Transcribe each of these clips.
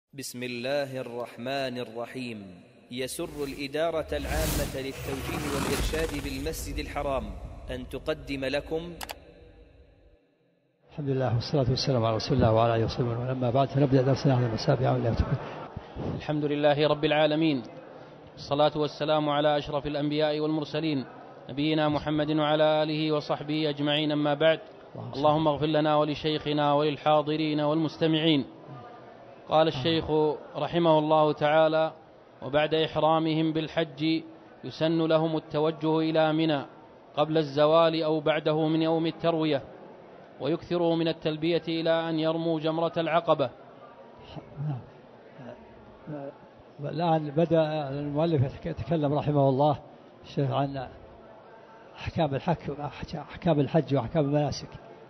بسم الله الرحمن الرحيم. يسر الإدارة العامة للتوجيه والإرشاد بالمسجد الحرام أن تقدم لكم الحمد لله والصلاة والسلام على رسول الله وعلى آله وصحبه، ولما بعد فنبدأ درسنا عن المسابع والله. الحمد لله رب العالمين، الصلاة والسلام على أشرف الأنبياء والمرسلين نبينا محمد وعلى آله وصحبه أجمعين، أما بعد. اللهم اغفر لنا ولشيخنا وللحاضرين والمستمعين. قال الشيخ رحمه الله تعالى: وبعد إحرامهم بالحج يسن لهم التوجه إلى منى قبل الزوال أو بعده من يوم التروية، ويكثروا من التلبية إلى أن يرموا جمرة العقبة. الآن بدأ المؤلف يتكلم رحمه الله الشيخ عن أحكام الحج وأحكام المناسك.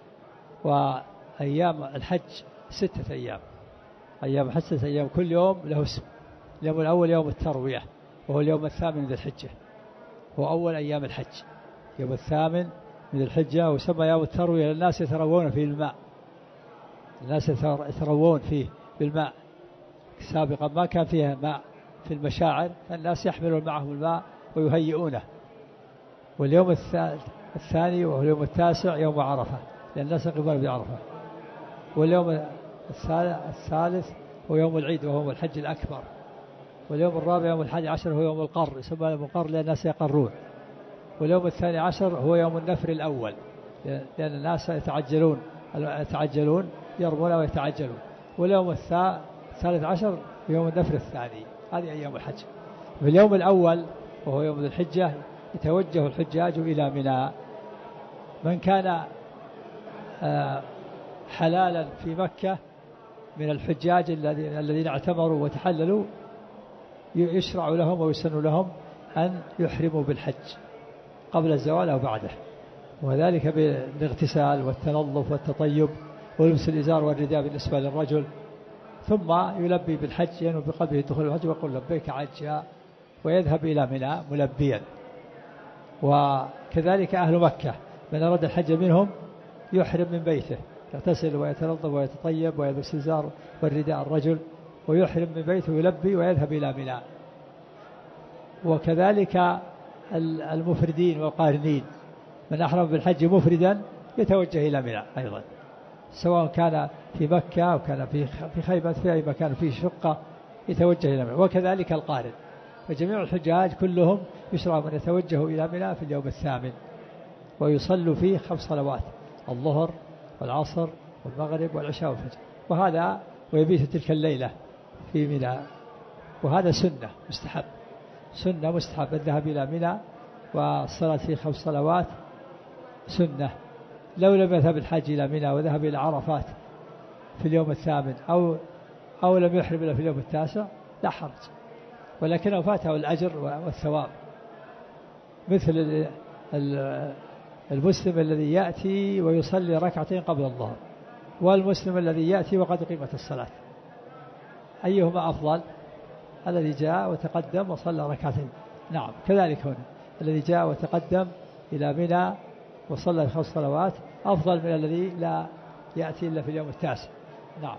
وأيام الحج 6 أيام. أيام الحج 6 أيام، كل يوم له اسم. اليوم الأول يوم التروية، وهو اليوم الثامن من الحجة، هو أول أيام الحج، يوم الثامن من الحجة، وسمى يوم التروية. الناس يتروون فيه الماء، الناس يتروون فيه بالماء. سابقا ما كان فيها ماء في المشاعر، فالناس يحملون معهم الماء ويهيئونه. واليوم الثاني وهو اليوم التاسع يوم عرفة، لأن الناس يقفون بعرفة. واليوم الثالث هو يوم العيد وهو يوم الحج الأكبر. واليوم الرابع يوم 11 هو يوم القر، يسمى يوم القر لأن الناس يقرون. واليوم 12 هو يوم النفر الأول، لأن الناس يتعجلون يرمون ويتعجلون. واليوم 13 يوم النفر الثاني. هذه أيام الحج. في اليوم الأول وهو يوم الحجة يتوجه الحجاج إلى منى. من كان حلالا في مكة من الحجاج الذين اعتمروا وتحللوا، يشرع لهم ويسن لهم أن يحرموا بالحج قبل الزوال أو بعده، وذلك بالاغتسال والتنظف والتطيب ولبس الإزار والرداء بالنسبة للرجل، ثم يلبي بالحج، ينوي بقلبه دخول الحج ويقول لبيك حجا، ويذهب إلى منى ملبيا. وكذلك أهل مكة من أراد الحج منهم يحرم من بيته، يغتسل ويتنظف ويتطيب ويلبس الإزار والرداء الرجل، ويحرم من بيته ويلبي ويذهب إلى منى. وكذلك المفردين والقارنين، من أحرم بالحج مفردا يتوجه إلى منى أيضا، سواء كان في مكة أو كان في خيبة، في أي مكان فيه شقة يتوجه إلى منى. وكذلك القارن. فجميع الحجاج كلهم يشرع من يتوجه إلى منى في اليوم الثامن، ويصلوا فيه 5 صلوات: الظهر والعصر والمغرب والعشاء والفجر. وهذا ويبيت تلك الليلة في منى. وهذا سنة مستحب الذهاب إلى منى والصلاة فيه 5 صلوات سنة. لو لم يذهب الحاج إلى منى وذهب إلى عرفات في اليوم الثامن أو لم يحرم إلا في اليوم التاسع لا حرج، ولكنه فاته الأجر والثواب، مثل المسلم الذي يأتي ويصلي 2 ركعتين قبل الظهر، والمسلم الذي يأتي وقد قيمت الصلاة. أيهما أفضل؟ الذي جاء وتقدم وصلى 2 ركعتين. نعم، كذلك هنا الذي جاء وتقدم إلى منى وصلى 5 صلوات أفضل من الذي لا يأتي إلا في اليوم التاسع. نعم.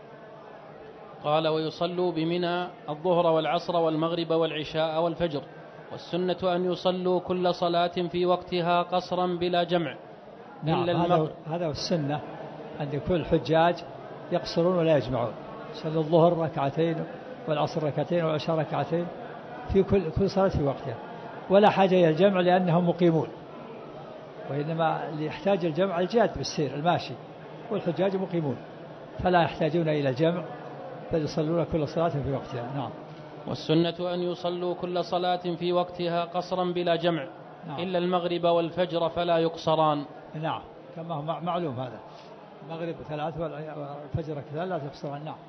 قال: ويصلوا بمنى الظهر والعصر والمغرب والعشاء والفجر، والسنة أن يصلوا كل صلاة في وقتها قصرا بلا جمع. نعم، هذا هو السنة، أن يكون الحجاج يقصرون ولا يجمعون. يصلوا الظهر 2 ركعتين والعصر 2 ركعتين والعشاء 2 ركعتين في كل صلاة في وقتها، ولا حاجة إلى الجمع لأنهم مقيمون. وإنما اللي يحتاج الجمع الجاد بالسير الماشي، والحجاج مقيمون فلا يحتاجون إلى الجمع، بل يصلون كل صلاة في وقتها. نعم. والسنة أن يصلوا كل صلاة في وقتها قصرا بلا جمع. نعم. إلا المغرب والفجر فلا يقصران. نعم، كما هو معلوم هذا، المغرب 3 والفجر 3 لا يقصران. نعم.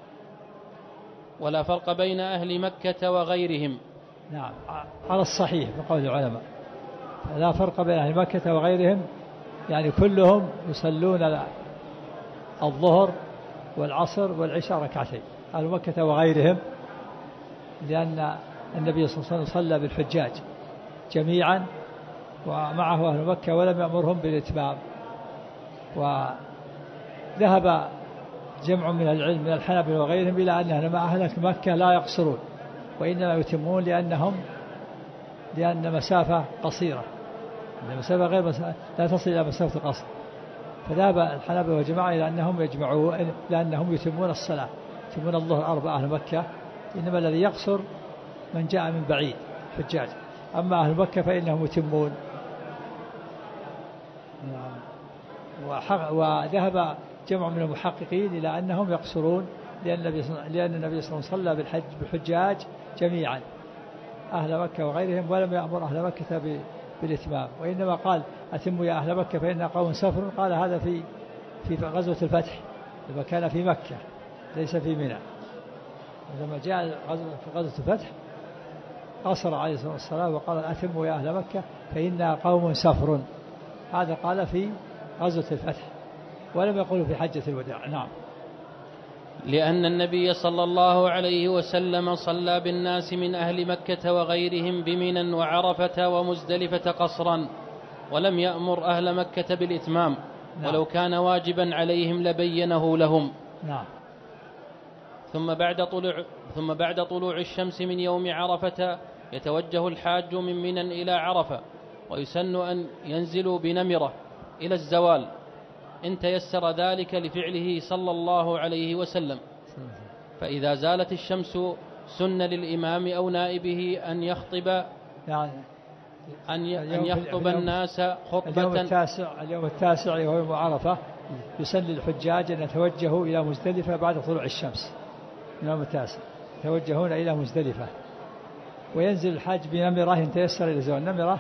ولا فرق بين أهل مكة وغيرهم. نعم، على الصحيح بقول العلماء لا فرق بين أهل مكة وغيرهم، يعني كلهم يصلون الظهر والعصر والعشاء 2 ركعتين، أهل مكة وغيرهم، لأن النبي صلى الله عليه وسلم صلى بالحجاج جميعا ومعه أهل مكة ولم يأمرهم بالإتمام. وذهب جمع من العلم من الحنابلة وغيرهم إلى أن أهل مكة لا يقصرون وإنما يتمون لأن مسافة قصيرة، المسافة غير لا تصل إلى مسافة القصر. فذهب الحنابلة وجماعة إلى أنهم يجمعون لأنهم يتمون الصلاة، يتمون الظهر 4 أهل مكة، إنما الذي يقصر من جاء من بعيد حجاج، أما أهل مكة فإنهم يتمون. وذهب جمع من المحققين إلى أنهم يقصرون لأن النبي صلى الله عليه وسلم صلى بالحجاج جميعا أهل مكة وغيرهم، ولم يأمر أهل مكة بالإتمام، وإنما قال أتموا يا أهل مكة فإن قوم سفر. قال هذا في غزوة الفتح لما كان في مكة ليس في منى، لما جاء في غزوة الفتح قصر عليه الصلاة والسلام وقال أتموا يا أهل مكة فإن قوم سفر. هذا قال في غزوة الفتح ولم يقل في حجة الوداع. نعم. لأن النبي صلى الله عليه وسلم صلى بالناس من أهل مكة وغيرهم بمنى وعرفة ومزدلفة قصرا، ولم يأمر أهل مكة بالإتمام. نعم. ولو كان واجبا عليهم لبينه لهم. نعم. ثم بعد طلوع الشمس من يوم عرفة يتوجه الحاج من منى إلى عرفة، ويسن أن ينزلوا بنمرة إلى الزوال إن تيسر ذلك لفعله صلى الله عليه وسلم. فإذا زالت الشمس سن للإمام أو نائبه أن يخطب الناس خطبة. اليوم التاسع وهو يوم عرفة يسن للحجاج أن يتوجهوا إلى مزدلفة بعد طلوع الشمس. اليوم التاسع يتوجهون إلى مزدلفة، وينزل الحاج بنمرة إن تيسر إلى الزوال. النمرة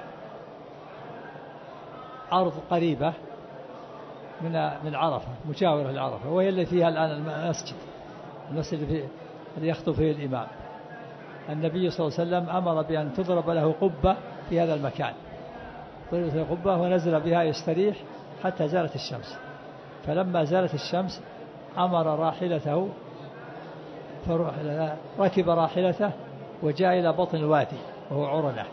أرض قريبة من عرفة مجاورة لعرفة، وهي اللي فيها الآن المسجد اللي يخطب فيه الإمام. النبي صلى الله عليه وسلم أمر بأن تضرب له قبة في هذا المكان، ضربت له قبة ونزل بها يستريح حتى زالت الشمس. فلما زالت الشمس أمر راحلته فركب راحلته وجاء إلى بطن الوادي وهو عرنة،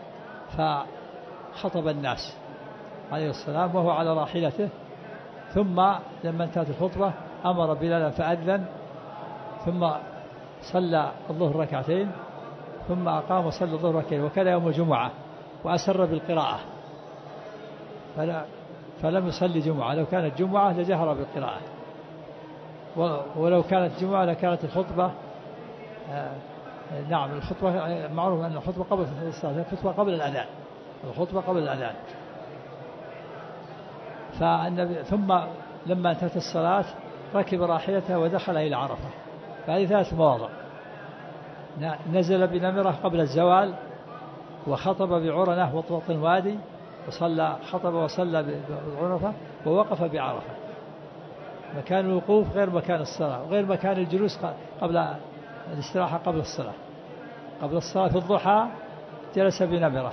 فخطب الناس عليه السلام وهو على راحلته. ثم لما انتهت الخطبة أمر بلالا فأذن، ثم صلى الظهر ركعتين، ثم أقام وصلى الظهر ركعتين. وكان يوم الجمعة وأسر بالقراءة فلم يصلي جمعة. لو كانت جمعة لجهر بالقراءة، ولو كانت جمعة لكانت الخطبة نعم الخطبة معروف أن الخطبة قبل الصلاة، الخطبة قبل الأذان، الخطبة قبل الأذان. ثم لما انتهت الصلاة ركب راحلته ودخل إلى عرفة. فهذه 3 مواضع: نزل بنمرة قبل الزوال، وخطب بعرنة وطوط الوادي، خطب وصلى بعرفة، ووقف بعرفة. مكان الوقوف غير مكان الصلاة وغير مكان الجلوس قبل الاستراحة قبل الصلاة. قبل الصلاة في الضحى جلس بنمرة،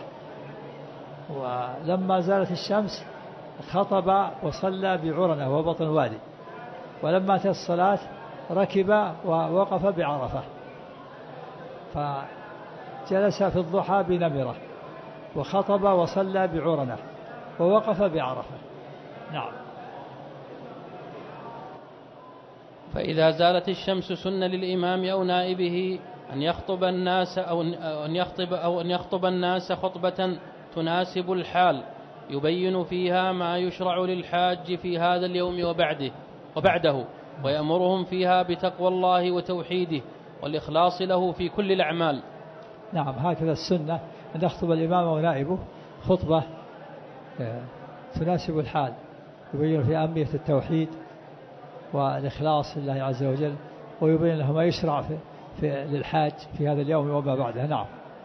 ولما زالت الشمس خطب وصلى بعرنة وبطن الوادي، ولما انتهت الصلاة ركب ووقف بعرفة. فجلس في الضحى بنمرة، وخطب وصلى بعرنة، ووقف بعرفة. نعم. فإذا زالت الشمس سن للإمام أو نائبه أن يخطب الناس أو أن يخطب الناس خطبة تناسب الحال يبين فيها ما يشرع للحاج في هذا اليوم وبعده، ويأمرهم فيها بتقوى الله وتوحيده والإخلاص له في كل الأعمال. نعم، هكذا السنة أن يخطب الإمام ونائبه خطبة تناسب الحال يبين في أهمية التوحيد والإخلاص لله عز وجل، ويبين له ما يشرع للحاج في هذا اليوم وما بعده. نعم.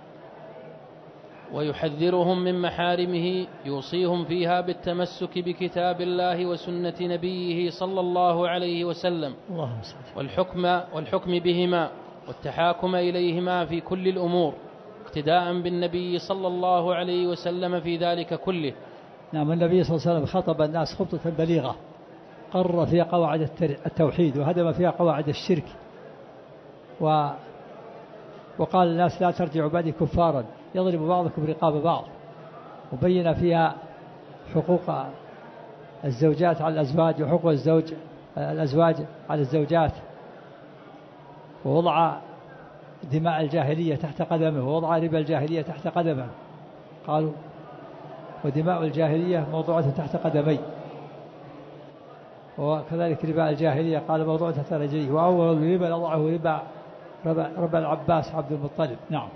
ويحذرهم من محارمه، يوصيهم فيها بالتمسك بكتاب الله وسنة نبيه صلى الله عليه وسلم، والحكم بهما والتحاكم إليهما في كل الأمور، اقتداء بالنبي صلى الله عليه وسلم في ذلك كله. نعم، النبي صلى الله عليه وسلم خطب الناس خطبة بليغة قرر فيها قواعد التوحيد وهدم فيها قواعد الشرك، وقال الناس لا ترجعوا بعدي كفارا يضرب بعضكم رقاب بعض، وبين فيها حقوق الزوجات على الأزواج وحقوق الزوج الأزواج على الزوجات، ووضع دماء الجاهلية تحت قدمه، ووضع ربا الجاهلية تحت قدمه. قالوا ودماء الجاهلية موضوعة تحت قدمي، وكذلك ربا الجاهلية قال موضوعة تحت رجلي، وأول ربا وضعه ربا العباس عبد المطلب. نعم.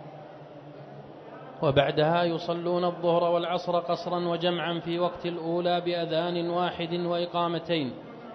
وبعدها يصلون الظهر والعصر قصرا وجمعا في وقت الأولى بأذان واحد وإقامتين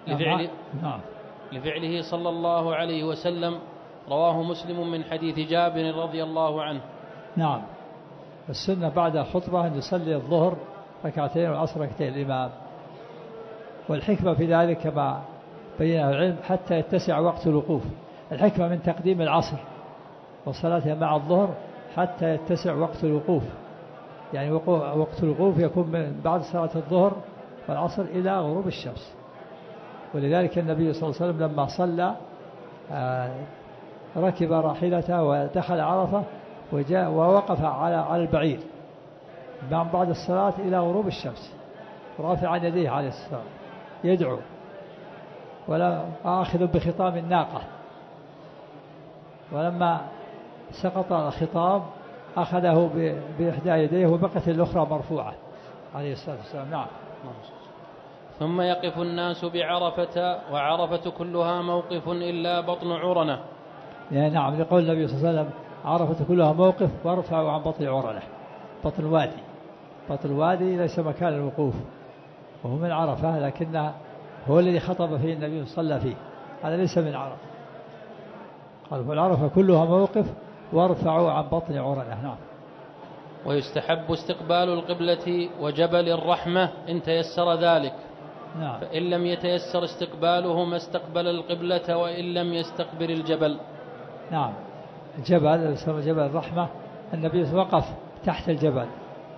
لفعله صلى الله عليه وسلم، رواه مسلم من حديث جابر رضي الله عنه. نعم. السنة بعد الخطبة أن يصلي الظهر ركعتين والعصر ركعتين الإمام، والحكمة في ذلك كما بينه العلم حتى يتسع وقت الوقوف. الحكمة من تقديم العصر وصلاتها مع الظهر حتى يتسع وقت الوقوف، يعني وقت الوقوف يكون من بعد صلاة الظهر والعصر إلى غروب الشمس. ولذلك النبي صلى الله عليه وسلم لما صلى ركب راحلته ودخل عرفة وجاء ووقف على البعير من بعد الصلاة إلى غروب الشمس رافعا يديه عليه السلام يدعو، ولا آخذ بخطام الناقة، ولما سقط الخطام أخذه بإحدى يديه وبقت الأخرى مرفوعة عليه الصلاة والسلام. نعم. ثم يقف الناس بعرفة، وعرفة كلها موقف إلا بطن عرنة. يعني نعم، لقول النبي صلى الله عليه وسلم عرفة كلها موقف وارفعوا عن بطن عرنة. بطن الوادي، بطن الوادي ليس مكان الوقوف، وهو من عرفة، لكنه هو الذي خطب فيه النبي صلى فيه، هذا ليس من عرفة. قال فالعرفة كلها موقف وارفعوا عن بطن عرنة. نعم. ويستحب استقبال القبلة وجبل الرحمة إن تيسر ذلك. نعم. فإن لم يتيسر استقباله ما استقبل القبلة وإن لم يستقبل الجبل. نعم. الجبل يسمى جبل الرحمة، النبي وقف تحت الجبل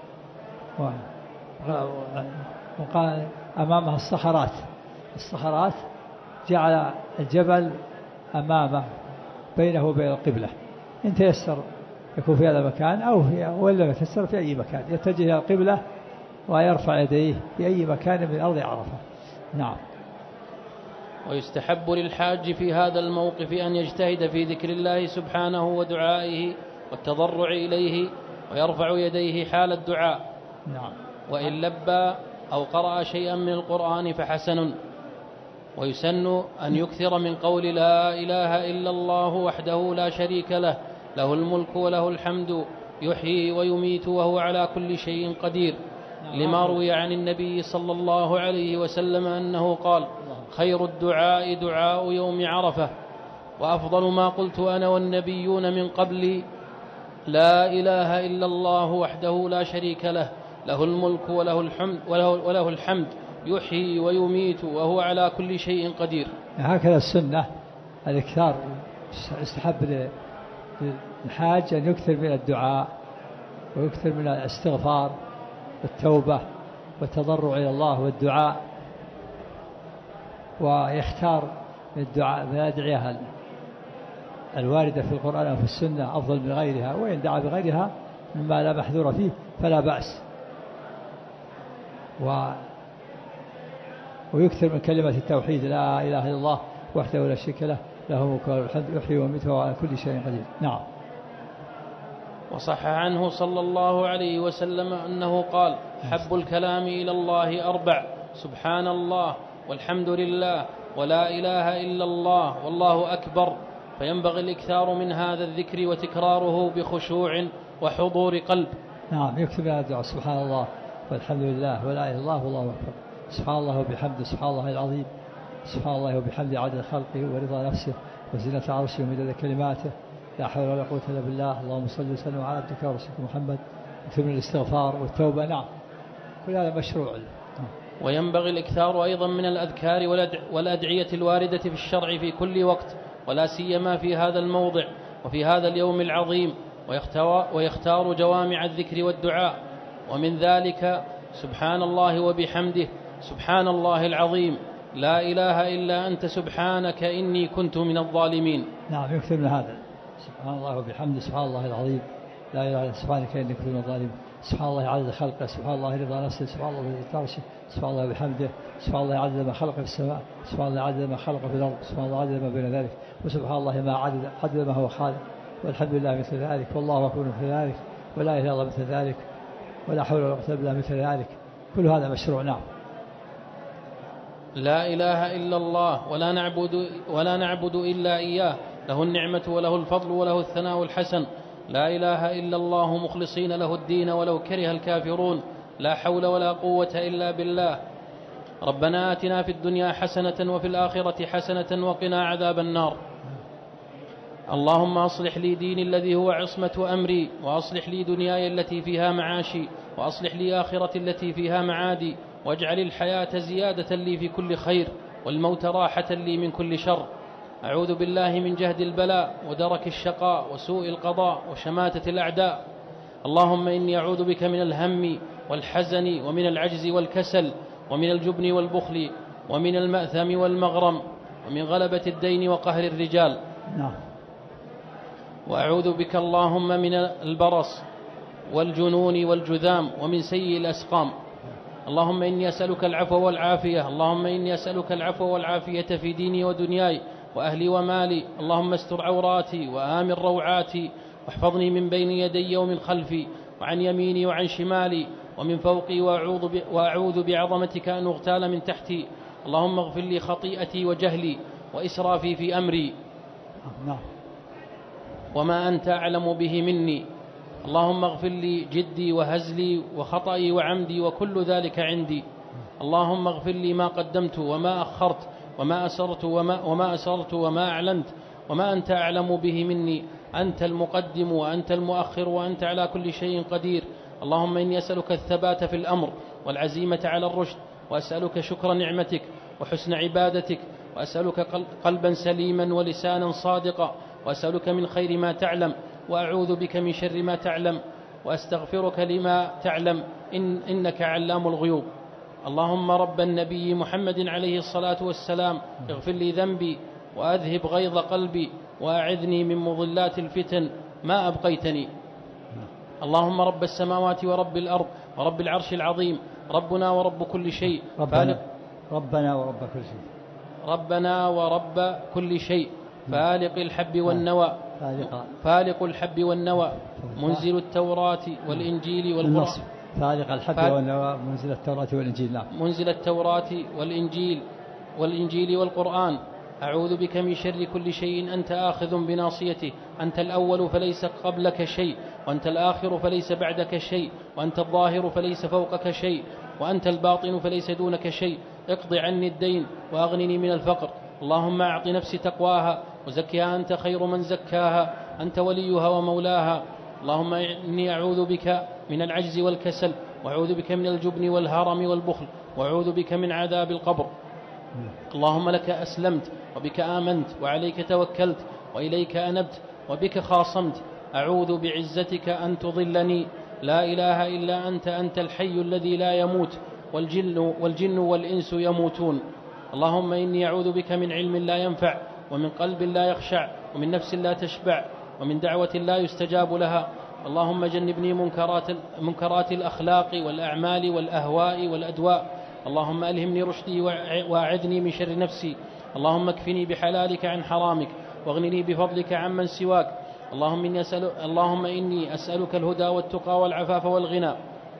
وقال أمامها الصخرات جعل الجبل أمامه بينه وبين القبلة، إن تيسر يكون في هذا المكان أو ولا يتيسر في أي مكان يتجه إلى القبلة ويرفع يديه في أي مكان من أرض عرفة. نعم. ويستحب للحاج في هذا الموقف أن يجتهد في ذكر الله سبحانه ودعائه والتضرع إليه، ويرفع يديه حال الدعاء. نعم. وإن لبى أو قرأ شيئا من القرآن فحسن. ويسن أن يكثر من قول لا إله إلا الله وحده لا شريك له، له الملك وله الحمد يحيي ويميت وهو على كل شيء قدير، لما روي عن النبي صلى الله عليه وسلم أنه قال خير الدعاء دعاء يوم عرفة، وأفضل ما قلت أنا والنبيون من قبلي لا إله إلا الله وحده لا شريك له، له الملك وله الحمد يحيي ويميت وهو على كل شيء قدير. هكذا السنة الإكثار، يستحب للحاج أن يكثر من الدعاء ويكثر من الاستغفار والتوبة والتضرع إلى الله والدعاء، ويختار من الدعاء من الأدعية الواردة في القرآن وفي السنة أفضل من غيرها، وإن دعا بغيرها مما لا محذور فيه فلا بأس. ويكثر من كلمة التوحيد لا إله إلا الله وحده لا شريك له، له الملك وله الحمد يحيي ويميت وهو على كل شيء قدير. نعم. وصح عنه صلى الله عليه وسلم أنه قال حب الكلام إلى الله أربع: سبحان الله والحمد لله ولا إله إلا الله والله أكبر. فينبغي الإكثار من هذا الذكر وتكراره بخشوع وحضور قلب. نعم. يكتب هذا الدعاء سبحان الله والحمد لله ولا إله إلا الله والله أكبر، سبحان الله وبحمده، سبحان الله العظيم، سبحان الله وبحمده عدد خلقه ورضا نفسه وزنة عرشه ومداد كلماته، لا حول ولا قوة إلا بالله. اللهم صل وسلم على عبدك ورسولك محمد. يكثر من الاستغفار والتوبة. نعم. كل هذا مشروع. وينبغي الإكثار أيضا من الأذكار والأدعية الواردة في الشرع في كل وقت، ولا سيما في هذا الموضع وفي هذا اليوم العظيم، ويختار جوامع الذكر والدعاء، ومن ذلك سبحان الله وبحمده، سبحان الله العظيم، لا إله إلا أنت سبحانك إني كنت من الظالمين. نعم. يكثر من هذا سبحان الله وبحمده، سبحان الله العظيم، لا إله إلا سبحانك إني كنت من الظالمين. سبحان الله عدد خلقه، سبحان الله رضا نفسه، سبحان الله ذي عرشه، سبحان الله بحمده، سبحان الله عدد ما خلق في السماء، سبحان الله عدد ما خلق في الأرض، سبحان الله عدد ما بين ذلك، وسبحان الله ما عدد ما هو خالق، والحمد لله مثل ذلك، والله أكبر مثل ذلك، ولا إله إلا الله مثل ذلك، ولا حول ولا قوة إلا بالله مثل ذلك. كل هذا مشروع. نعم. لا إله إلا الله ولا نعبد إلا إياه، له النعمة وله الفضل وله الثناء الحسن. لا إله إلا الله مخلصين له الدين ولو كره الكافرون. لا حول ولا قوة إلا بالله. ربنا آتنا في الدنيا حسنة وفي الآخرة حسنة وقنا عذاب النار. اللهم أصلح لي ديني الذي هو عصمة أمري، وأصلح لي دنياي التي فيها معاشي، وأصلح لي آخرتي التي فيها معادي، واجعل الحياة زيادة لي في كل خير، والموت راحة لي من كل شر. أعوذ بالله من جهد البلاء ودرك الشقاء وسوء القضاء وشماتة الأعداء. اللهم إني أعوذ بك من الهم والحزن ومن العجز والكسل ومن الجبن والبخل ومن المأثم والمغرم ومن غلبة الدين وقهر الرجال. وأعوذ بك اللهم من البرص والجنون والجذام ومن سيء الأسقام. اللهم إني أسألك العفو والعافية. اللهم إني أسألك العفو والعافية في ديني ودنياي وأهلي ومالي. اللهم استر عوراتي وآمن روعاتي، واحفظني من بين يدي ومن خلفي وعن يميني وعن شمالي ومن فوقي، وأعوذ بعظمتك أن أغتال من تحتي. اللهم اغفر لي خطيئتي وجهلي وإسرافي في أمري وما أنت أعلم به مني. اللهم اغفر لي جدي وهزلي وخطئي وعمدي وكل ذلك عندي. اللهم اغفر لي ما قدمت وما أخرت وما أسررت وما أعلنت وما أنت أعلم به مني. أنت المقدم وأنت المؤخر وأنت على كل شيء قدير. اللهم إني أسألك الثبات في الأمر والعزيمة على الرشد، وأسألك شكر نعمتك وحسن عبادتك، وأسألك قلبا سليما ولسانا صادقا، وأسألك من خير ما تعلم، وأعوذ بك من شر ما تعلم، وأستغفرك لما تعلم إنك علام الغيوب. اللهم رب النبي محمد عليه الصلاة والسلام، اغفر لي ذنبي وأذهب غيظ قلبي وأعذني من مضلات الفتن ما أبقيتني. اللهم رب السماوات ورب الأرض ورب العرش العظيم، ربنا ورب كل شيء، ربنا ورب كل شيء، ربنا ورب كل شيء، فالق الحب والنوى، فالق الحب والنوى، منزل التوراة والإنجيل والقرآن. فالق الحب والنوى، منزل التوراة والإنجيل. نعم. منزل التوراة والإنجيل والقرآن. أعوذ بك من شر كل شيء أنت آخذ بناصيته. أنت الأول فليس قبلك شيء، وأنت الآخر فليس بعدك شيء، وأنت الظاهر فليس فوقك شيء، وأنت الباطن فليس دونك شيء. اقض عني الدين وأغنني من الفقر. اللهم أعط نفسي تقواها وزكها أنت خير من زكاها، أنت وليها ومولاها. اللهم إني أعوذ بك من العجز والكسل، وأعوذ بك من الجبن والهرم والبخل، وأعوذ بك من عذاب القبر. اللهم لك أسلمت وبك آمنت وعليك توكلت وإليك أنبت وبك خاصمت. أعوذ بعزتك أن تضلني. لا إله إلا أنت، أنت الحي الذي لا يموت، والجن والإنس يموتون. اللهم إني أعوذ بك من علم لا ينفع، ومن قلب لا يخشع، ومن نفس لا تشبع، ومن دعوة لا يستجاب لها. اللهم جنبني منكرات الأخلاق والأعمال والأهواء والأدواء. اللهم ألهمني رشدي وأعذني من شر نفسي. اللهم اكفني بحلالك عن حرامك، واغنني بفضلك عمن سواك. اللهم إني أسألك الهدى والتقى والعفاف والغنى.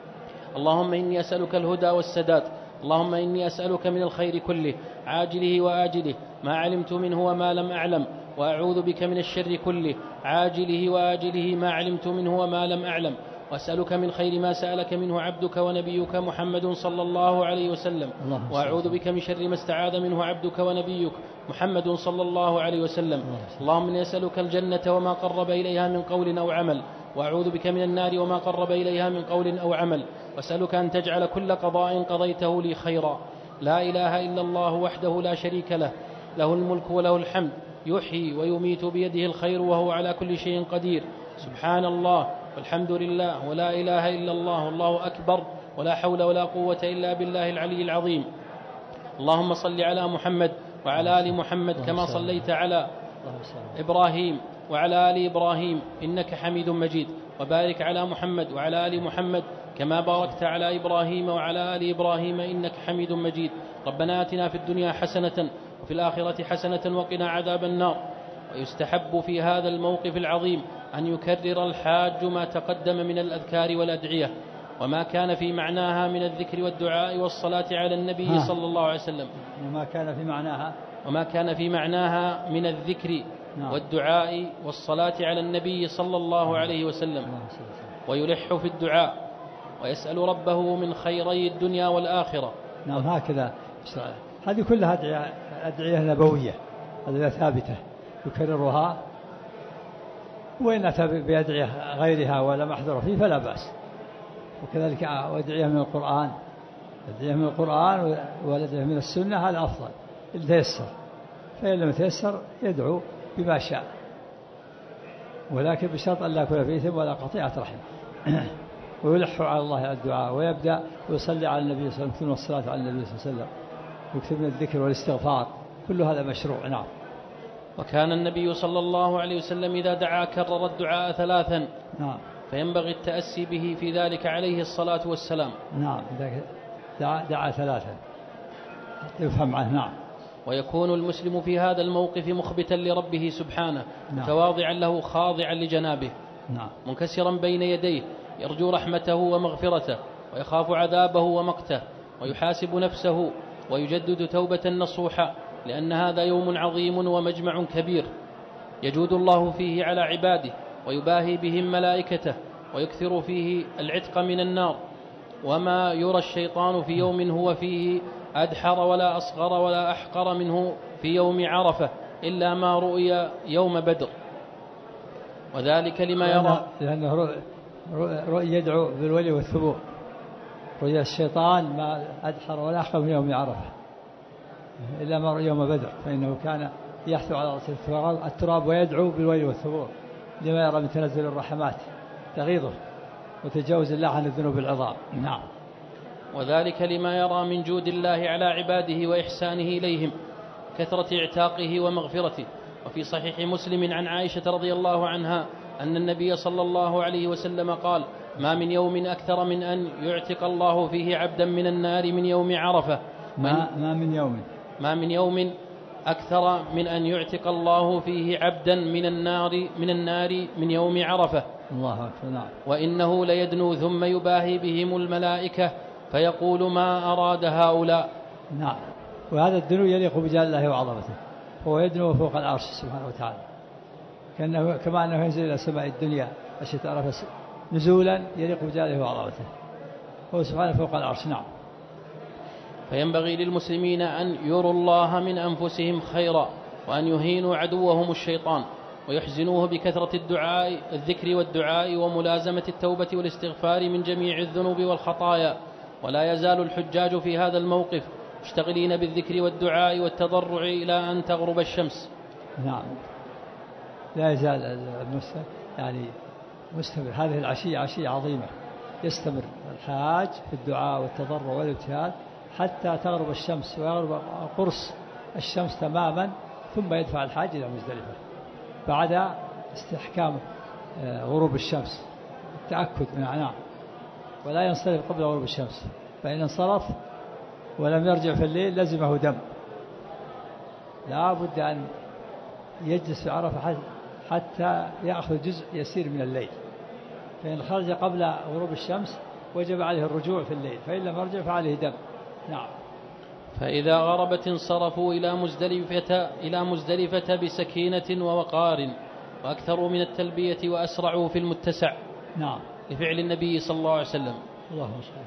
اللهم إني أسألك الهدى والسداد. اللهم إني أسألك من الخير كله عاجله وآجله، ما علمت منه وما لم أعلم، وأعوذ بك من الشر كله عاجله وآجله، ما علمت منه وما لم أعلم. وأسألك من خير ما سألك منه عبدك ونبيك محمد صلى الله عليه وسلم، وأعوذ بك من شر ما استعاذ منه عبدك ونبيك محمد صلى الله عليه وسلم. اللهم إني أسألك الجنة وما قرب إليها من قول أو عمل، وأعوذ بك من النار وما قرب إليها من قول أو عمل. وأسألك أن تجعل كل قضاء قضيته لي خيرا. لا إله إلا الله وحده لا شريك له، له الملك وله الحمد، يحيي ويميت بيده الخير وهو على كل شيء قدير. سبحان الله والحمد لله ولا إله إلا الله والله أكبر، ولا حول ولا قوة إلا بالله العلي العظيم. اللهم صل على محمد وعلى آل محمد كما صليت على إبراهيم وعلى آل إبراهيم إنك حميد مجيد. وبارك على محمد وعلى آل محمد كما باركت على إبراهيم وعلى آل إبراهيم إنك حميد مجيد. ربنا آتنا في الدنيا حسنة وفي الآخرة حسنة وقنا عذاب النار. ويستحب في هذا الموقف العظيم أن يكرر الحاج ما تقدم من الأذكار والأدعية وما كان في معناها من الذكر والدعاء والصلاة على النبي صلى الله عليه وسلم. وما كان في معناها من الذكر والدعاء والصلاة على النبي صلى الله عليه وسلم. ويلح في الدعاء ويسأل ربه من خيري الدنيا والآخرة. نعم هكذا. هذه كلها أدعية نبوية هذه ثابتة يكررها، وإن أتى بأدعية غيرها ولا محذور فيه فلا بأس. وكذلك أدعية من القرآن، أدعية من القرآن والأدعية من السنة هذا أفضل إن تيسر، فإن لم يتيسر يدعو بما شاء، ولكن بشرط أن لا يكون فيه إثم ولا قطيعة رحم. ويلح على الله الدعاء ويبدأ ويصلي على النبي صلى الله عليه وسلم والصلاة على النبي صلى الله عليه وسلم ويكتب من الذكر والاستغفار، كل هذا مشروع. نعم. وكان النبي صلى الله عليه وسلم إذا دعا كرر الدعاء 3. نعم. فينبغي التأسي به في ذلك عليه الصلاة والسلام. نعم دعا 3 يفهم عنه. نعم. ويكون المسلم في هذا الموقف مخبتا لربه سبحانه، متواضعا له خاضعا لجنابه، منكسرا بين يديه يرجو رحمته ومغفرته ويخاف عذابه ومقته، ويحاسب نفسه ويجدد توبة نصوحا، لأن هذا يوم عظيم ومجمع كبير يجود الله فيه على عباده ويباهي بهم ملائكته ويكثر فيه العتق من النار. وما يرى الشيطان في يوم هو فيه أدحر ولا أصغر ولا أحقر منه في يوم عرفة إلا ما رؤي يوم بدر. وذلك لما يرى لأنه رؤي يدعو بالولي والثبور، رؤيا الشيطان ما أدحر ولا أحقر من يوم عرفة إلا ما رؤي يوم بدر، فإنه كان يحثو على التراب ويدعو بالولي والثبور لما يرى من تنزل الرحمات تغيظه وتجاوز الله عن الذنوب العظام. نعم. وذلك لما يرى من جود الله على عباده وإحسانه إليهم، كثرة اعتاقه ومغفرته. وفي صحيح مسلم عن عائشة رضي الله عنها أن النبي صلى الله عليه وسلم قال: ما من يوم أكثر من أن يعتق الله فيه عبدا من النار من يوم عرفة. ما من يوم أكثر من أن يعتق الله فيه عبدا من النار من يوم عرفة. الله أكبر. نعم. وإنه ليدنو ثم يباهي بهم الملائكة فيقول: ما أراد هؤلاء. نعم. وهذا الدنو يليق بجلال الله وعظمته، هو يدنو فوق العرش سبحانه وتعالى، كما أنه ينزل إلى سماء الدنيا التي تعرف نزولا يليق بجلاله وعظمته، هو سبحانه فوق العرش. نعم. فينبغي للمسلمين أن يروا الله من أنفسهم خيرا، وأن يهينوا عدوهم الشيطان، ويحزنوه بكثرة الذكر والدعاء وملازمة التوبة والاستغفار من جميع الذنوب والخطايا. ولا يزال الحجاج في هذا الموقف مشتغلين بالذكر والدعاء والتضرع إلى أن تغرب الشمس. نعم. لا يزال مستمر. هذه العشية عشية عظيمة، يستمر الحاج في الدعاء والتضرع والابتهال حتى تغرب الشمس ويغرب قرص الشمس تماما، ثم يدفع الحاج إلى مزدلفة بعد استحكام غروب الشمس، التأكد من نعم، ولا ينصرف قبل غروب الشمس، فإن انصرف ولم يرجع في الليل لزمه دم. لا بد أن يجلس في عرفة حتى يأخذ جزء يسير من الليل، فإن خرج قبل غروب الشمس وجب عليه الرجوع في الليل، فإن لم يرجع فعليه دم. نعم. فإذا غربت انصرفوا إلى مزدلفة بسكينة ووقار، وأكثروا من التلبية وأسرعوا في المتسع. نعم. لفعل النبي صلى الله عليه وسلم. اللهم صل.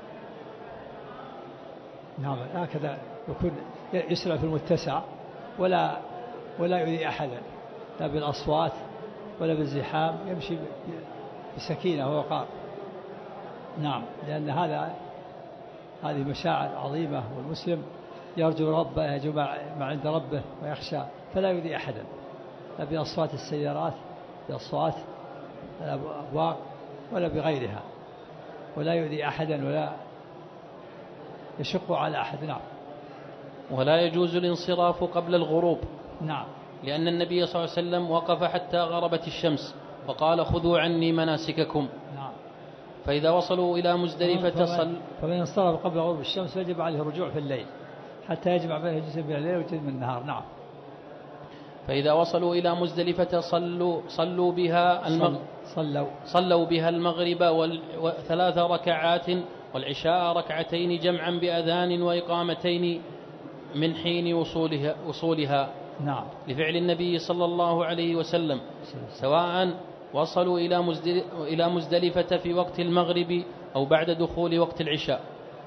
نعم. هكذا يكون يسرع في المتسع ولا يؤذي أحدا، لا بالأصوات ولا بالزحام، يمشي بسكينة ووقار. نعم. لأن هذه مشاعر عظيمة، والمسلم يرجو ربه، يرجو ما عند ربه ويخشى، فلا يؤذي أحدا، لا بأصوات السيارات، بأصوات الأبواق ولا بغيرها، ولا يؤذي أحدا ولا يشق على أحد. نعم. ولا يجوز الانصراف قبل الغروب. نعم. لأن النبي صلى الله عليه وسلم وقف حتى غربت الشمس، وقال خذوا عني مناسككم. نعم. فإذا وصلوا إلى مزدلفة فمن انصرف قبل غروب الشمس يجب عليه الرجوع في الليل حتى يجمع بين جزء من الليل وجزء من النهار. نعم. فإذا وصلوا إلى مزدلفة صلوا بها المغرب وثلاث ركعات والعشاء ركعتين جمعا بأذان وإقامتين من حين وصولها. نعم. لفعل النبي صلى الله عليه وسلم، سواء وصلوا إلى مزدلفة في وقت المغرب أو بعد دخول وقت العشاء.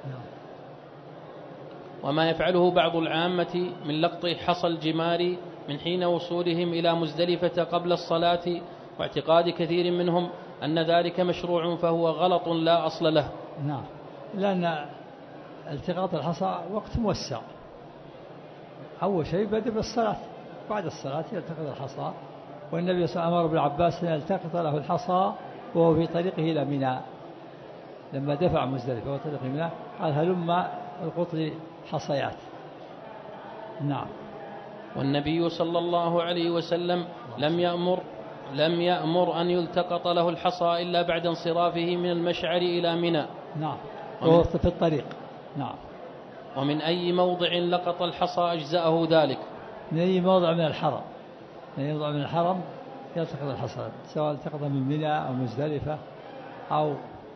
وما يفعله بعض العامة من لقط حصى الجمار من حين وصولهم إلى مزدلفة قبل الصلاة، واعتقاد كثير منهم أن ذلك مشروع، فهو غلط لا أصل له. نعم. لأن التقاط الحصى وقت موسع. أول شيء بدأ بالصلاة، بعد الصلاة يلتقط الحصى، والنبي صلى الله عليه وسلم أمر ابن عباس أن يلتقط له الحصى وهو في طريقه إلى منى، لما دفع مزدلفة وطريقه منى قال هلم القط لي حصيات. نعم. والنبي صلى الله عليه وسلم لم يأمر أن يلتقط له الحصى إلا بعد انصرافه من المشعر إلى منى. نعم. وهو في الطريق. نعم. ومن أي موضع لقط الحصى أجزأه ذلك؟ من أي موضع من الحرم، من أي موضع من الحرم يلتقط الحصى، سواء التقط من منى أو مزدلفة أو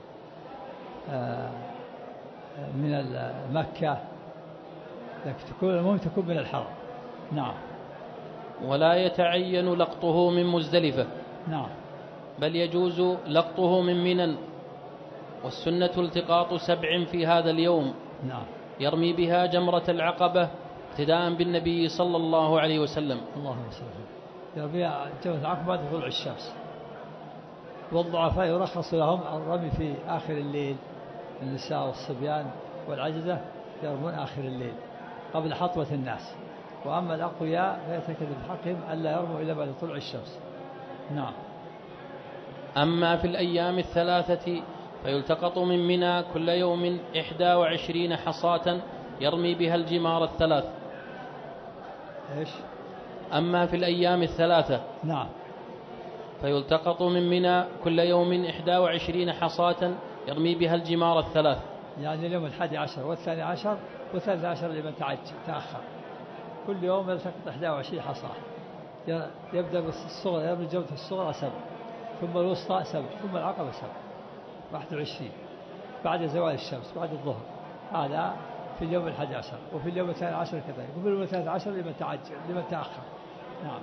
من مكة، لكن المهم تكون من الحرم. نعم. ولا يتعين لقطه من مزدلفة. نعم. بل يجوز لقطه من منى، والسنة التقاط 7 في هذا اليوم. نعم. يرمي بها جمرة العقبة اقتداء بالنبي صلى الله عليه وسلم. اللهم صل وسلم. يرمي جمرة العقبة بعد طلوع الشمس. والضعفاء يرخص لهم الرمي في آخر الليل، النساء والصبيان والعجزة يرمون آخر الليل قبل حطوة الناس، وأما الأقوياء فيتأكد بحقهم ألا يرموا إلا بعد طلوع الشمس. نعم. أما في الأيام الثلاثة فيلتقط من منى كل يوم 21 حصاة يرمي بها الجمار الثلاث. إيش؟ أما في الأيام الثلاثة. نعم. فيلتقط من منى كل يوم 21 حصاة يرمي بها الجمار الثلاث. يعني اليوم 11 والثاني عشر والثالث عشر لمن تأخر، كل يوم يلتقط 21 حصاة. يبدأ بالصغرى، يرمي الجمرة الصغرى 7، ثم الوسطى 7، ثم العقبة 7، 21 بعد زوال الشمس بعد الظهر. هذا في اليوم 11، وفي اليوم 12 كذلك، وفي اليوم 13 لمن تأخر. نعم.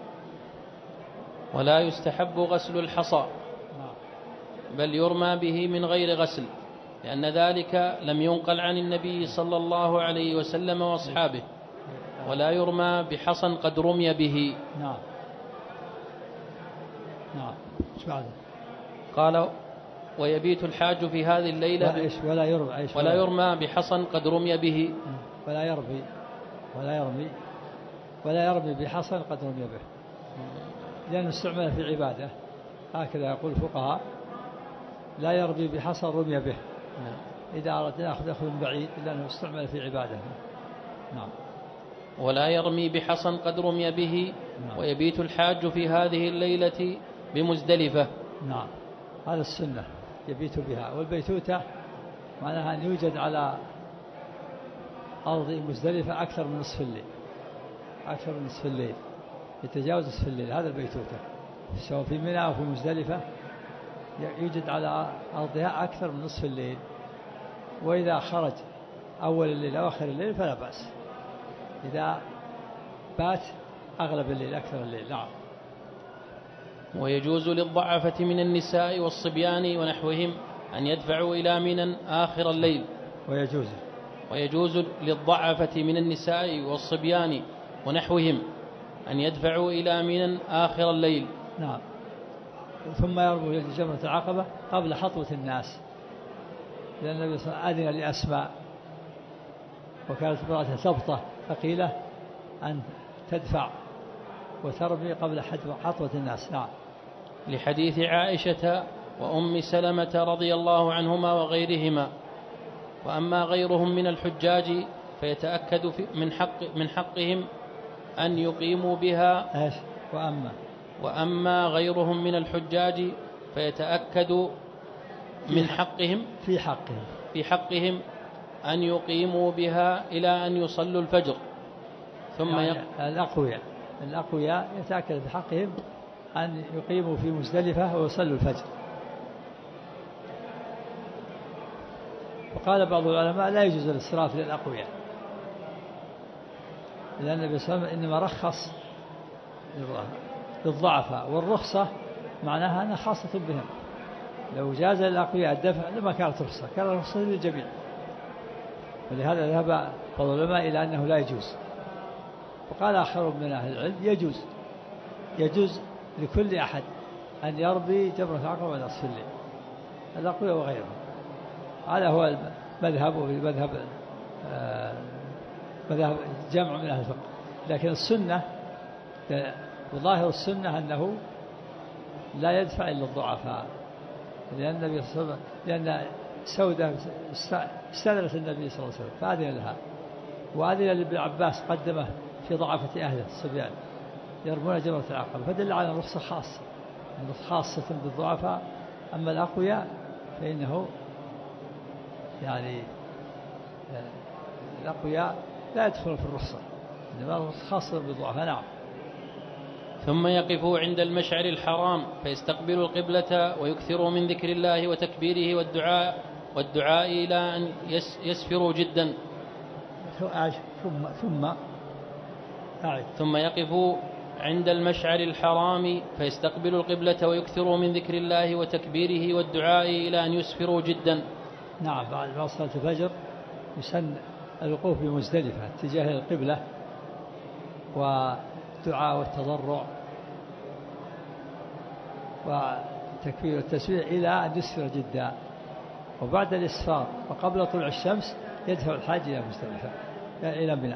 ولا يستحب غسل الحصى، بل يرمى به من غير غسل، لأن ذلك لم ينقل عن النبي صلى الله عليه وسلم وأصحابه. ولا يرمى بحصى قد رمي به. نعم. نعم. ايش بعده؟ قال ويبيت الحاج في هذه الليلة ولا يرمى بحصى قد رمي به. ولا يرمي بحصى قد رمي به، لأنه استعمل في عبادة، هكذا يقول الفقهاء، لا يرمي بحصى رمي به. إذا أردت أخذ من بعيد، لأنه استعمل في عبادة. نعم. ولا يرمي بحصى قد رمي به. نعم. ويبيت الحاج في هذه الليلة بمزدلفة. نعم. هذا السنة يبيت بها. والبيتوتة معناها أن يوجد على أرض مزدلفة أكثر من نصف الليل، يتجاوز نصف الليل، هذا البيتوتة، سواء في منى أو في مزدلفة يوجد على أرضها أكثر من نصف الليل. وإذا خرج أول الليل أو آخر الليل فلا بأس، إذا بات أغلب الليل أكثر الليل. نعم. ويجوز للضعفة من النساء والصبيان ونحوهم أن يدفعوا إلى منى آخر الليل. ويجوز للضعفة من النساء والصبيان ونحوهم أن يدفعوا إلى منى آخر الليل. نعم. ثم يرموا جمرة العقبة قبل حطوة الناس، لأن النبي صلى الله عليه وسلم أذن لأسماء، وكانت امرأة سبطة ثقيلة أن تدفع وترمي قبل حطوة الناس. نعم. لحديث عائشة وأم سلمة رضي الله عنهما وغيرهما. وأما غيرهم من الحجاج فيتأكد من حقهم أن يقيموا بها. وأما غيرهم من الحجاج فيتأكد من حقهم في حقهم أن يقيموا بها إلى أن يصلوا الفجر ثم الأقوياء يتأكد بحقهم أن يقيموا في مزدلفة ويصلوا الفجر. وقال بعض العلماء لا يجوز الإسراف للأقوياء، لأن النبي صلى الله عليه وسلم إنما رخص للضعفاء، والرخصة معناها أنها خاصة بهم. لو جاز للأقوياء الدفع لما كانت رخصة، كانت رخصة للجميع. ولهذا ذهب بعض العلماء إلى أنه لا يجوز. وقال آخر من أهل العلم يجوز لكل أحد أن يربي جمرة العقبة ونصف الليل، الأقوياء وغيرهم. هذا هو المذهب، مذهب جمع من أهل الفقه. لكن السنة وظاهر السنة أنه لا يدفع إلا الضعفاء، لأن سودة استدرت النبي صلى الله عليه وسلم فأذن لها، وأذن لابن عباس قدمه في ضعفة أهله الصبيان يرمون جمرة العقبة، فدل على رخصة خاصة بالضعفاء. أما الأقوياء فإنه يعني الأقوياء لا يدخلون في الرخصة، إنما خاصة بالضعفاء. نعم. ثم يقفوا عند المشعر الحرام فيستقبلوا القبلة ويكثروا من ذكر الله وتكبيره والدعاء إلى أن يسفروا جدا. ثم يقفوا عند المشعر الحرام فيستقبلوا القبلة ويكثروا من ذكر الله وتكبيره والدعاء إلى أن يسفروا جدا. نعم. بعد ما صلاة الفجر يسن الوقوف بمزدلفة اتجاه القبلة والدعاء والتضرع وتكبير التسبيح إلى أن يسفر جدا. وبعد الإسفار وقبل طلوع الشمس يدفع الحاج إلى مزدلفة إلى منى.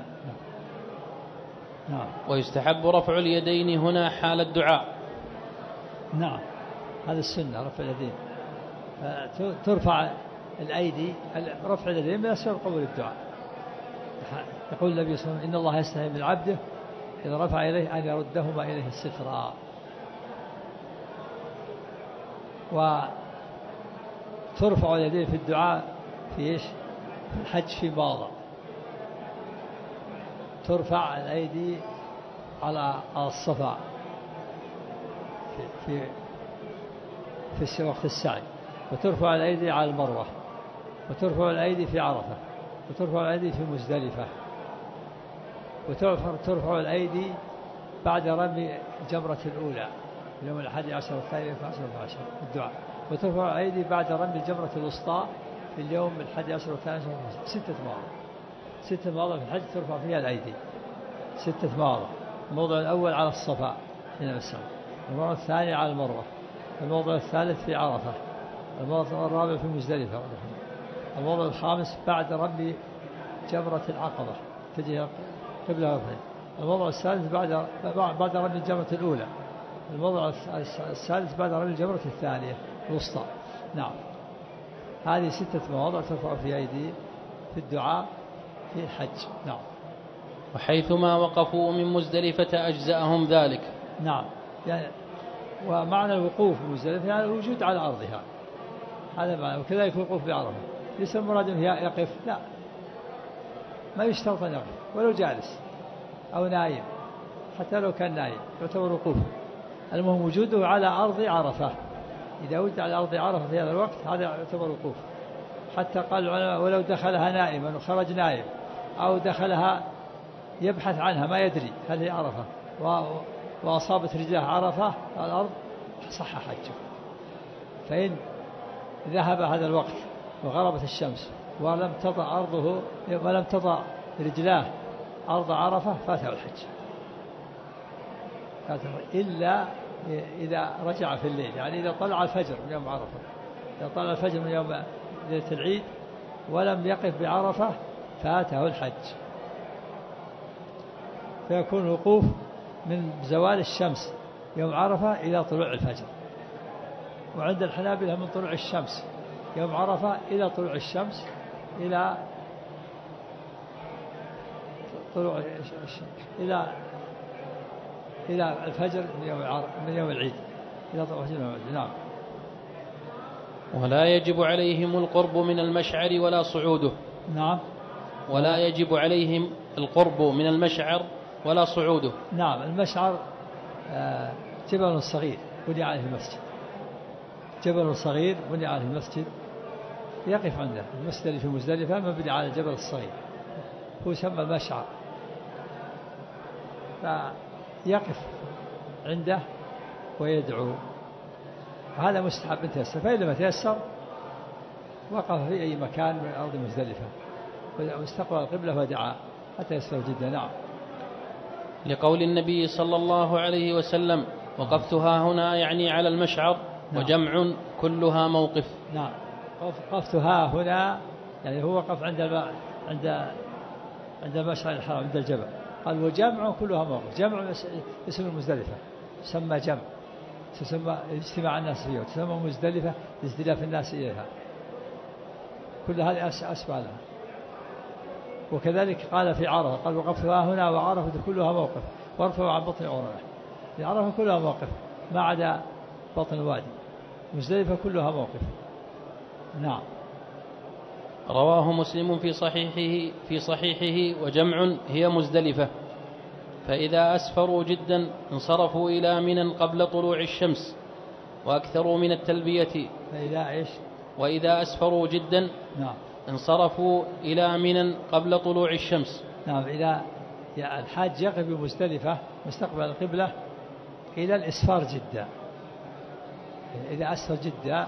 نعم. ويستحب رفع اليدين هنا حال الدعاء. نعم، هذا السنة، رفع اليدين. ترفع الأيدي، رفع اليدين من أسباب قبول الدعاء. يقول النبي صلى الله عليه وسلم: إن الله يستحي من عبده إذا رفع إليه أن يردهما إليه السترا. وترفع اليدين في الدعاء في إيش؟ في الحج في باضة. ترفع الأيدي على الصفا في وقت السعي، وترفع الأيدي على المروة، وترفع الأيدي في عرفة، وترفع الأيدي في مزدلفة، وترفع الأيدي بعد رمي الجمرة الأولى يوم 11 والثاني 12 و14 الدعاء، وترفع الأيدي بعد رمي الجمرة الوسطى في اليوم 11 والثاني 12 ستة مواضع في الحج ترفع فيها الأيدي، 6 مواضع. الموضع الأول على الصفا حين السعي، الموضع الثاني على المروة، الموضع الثالث في عرفة، الموضع الرابع في مزدلفة، الموضع الخامس بعد رمي جمرة العقبة تجاه قبلة وفين، الموضع السادس بعد رمي الجمرة الأولى، الموضع السادس بعد رمي الجمرة الثانية الوسطى. نعم. هذه 6 مواضع ترفع في أيدي في الدعاء في الحج. نعم. وحيثما وقفوا من مزدلفة أجزأهم ذلك. نعم. يعني ومعنى الوقوف في مزدلفة يعني الوجود على أرضها، هذا معنى. وكذلك الوقوف بعرفة ليس المراد يقف، لا، ما يشترط أن يقف ولو جالس أو نايم، حتى لو كان نايم يعتبر وقوف. المهم وجوده على أرض عرفة. إذا وجد على أرض عرفة في هذا الوقت هذا يعتبر وقوف. حتى قال العلماء: ولو دخلها نائما وخرج نائم، أو دخلها يبحث عنها ما يدري هل هي عرفة وأصابت رجلها عرفة على الأرض صح حجه. فإن ذهب هذا الوقت وغربت الشمس ولم تطأ أرضه ولم تطأ رجلاه أرض عرفة فاته الحج، إلا إذا رجع في الليل، يعني إذا طلع الفجر من يوم عرفة، إذا طلع الفجر من يوم ليلة العيد ولم يقف بعرفة فاته الحج. فيكون الوقوف من زوال الشمس يوم عرفة إلى طلوع الفجر. وعند الحنابلة من طلوع الشمس يوم عرفة إلى طلوع الشمس إلى إلى الفجر من يوم العيد إلى طلوع الفجر من يوم العيد. نعم. ولا يجب عليهم القرب من المشعر ولا صعوده. نعم. ولا يجب عليهم القرب من المشعر ولا صعوده. نعم. المشعر جبل صغير بني عليه المسجد، جبل صغير بني عليه المسجد يقف عنده. المسجد اللي في مزدلفة مبني على الجبل الصغير هو يسمى المشعر، فيقف عنده ويدعو. هذا مستحب من تيسر، فإذا ما تيسر وقف في أي مكان من أرض مزدلفة واستقبل القبلة ودعا حتى يسر جدا. نعم. لقول النبي صلى الله عليه وسلم: وقفتها هنا يعني على المشعر. نعم. وجمع كلها موقف. نعم. وقفتها هنا يعني هو وقف عند المشعر الحرام عند الجبل. قال وجمع كلها موقف. جمع اسم المزدلفة تسمى جمع، تسمى اجتماع الناس فيها، تسمى مزدلفة لاستلاف الناس إليها. كل هذه أسماء لها. وكذلك قال في عرفة قال وقفتها هنا وعرفة كلها موقف وارفعوا عن بطن عرفة. عرفة كلها موقف ما عدا بطن الوادي. مزدلفة كلها موقف. نعم. رواه مسلم في صحيحه وجمع هي مزدلفة. فإذا أسفروا جدا انصرفوا إلى منى قبل طلوع الشمس وأكثروا من التلبية. فإذا إيش؟ وإذا أسفروا جدا نعم انصرفوا إلى منى قبل طلوع الشمس. نعم. إذا الحاج يقف بمزدلفة مستقبل القبلة إلى الإسفار جدا. إذا أسفر جدا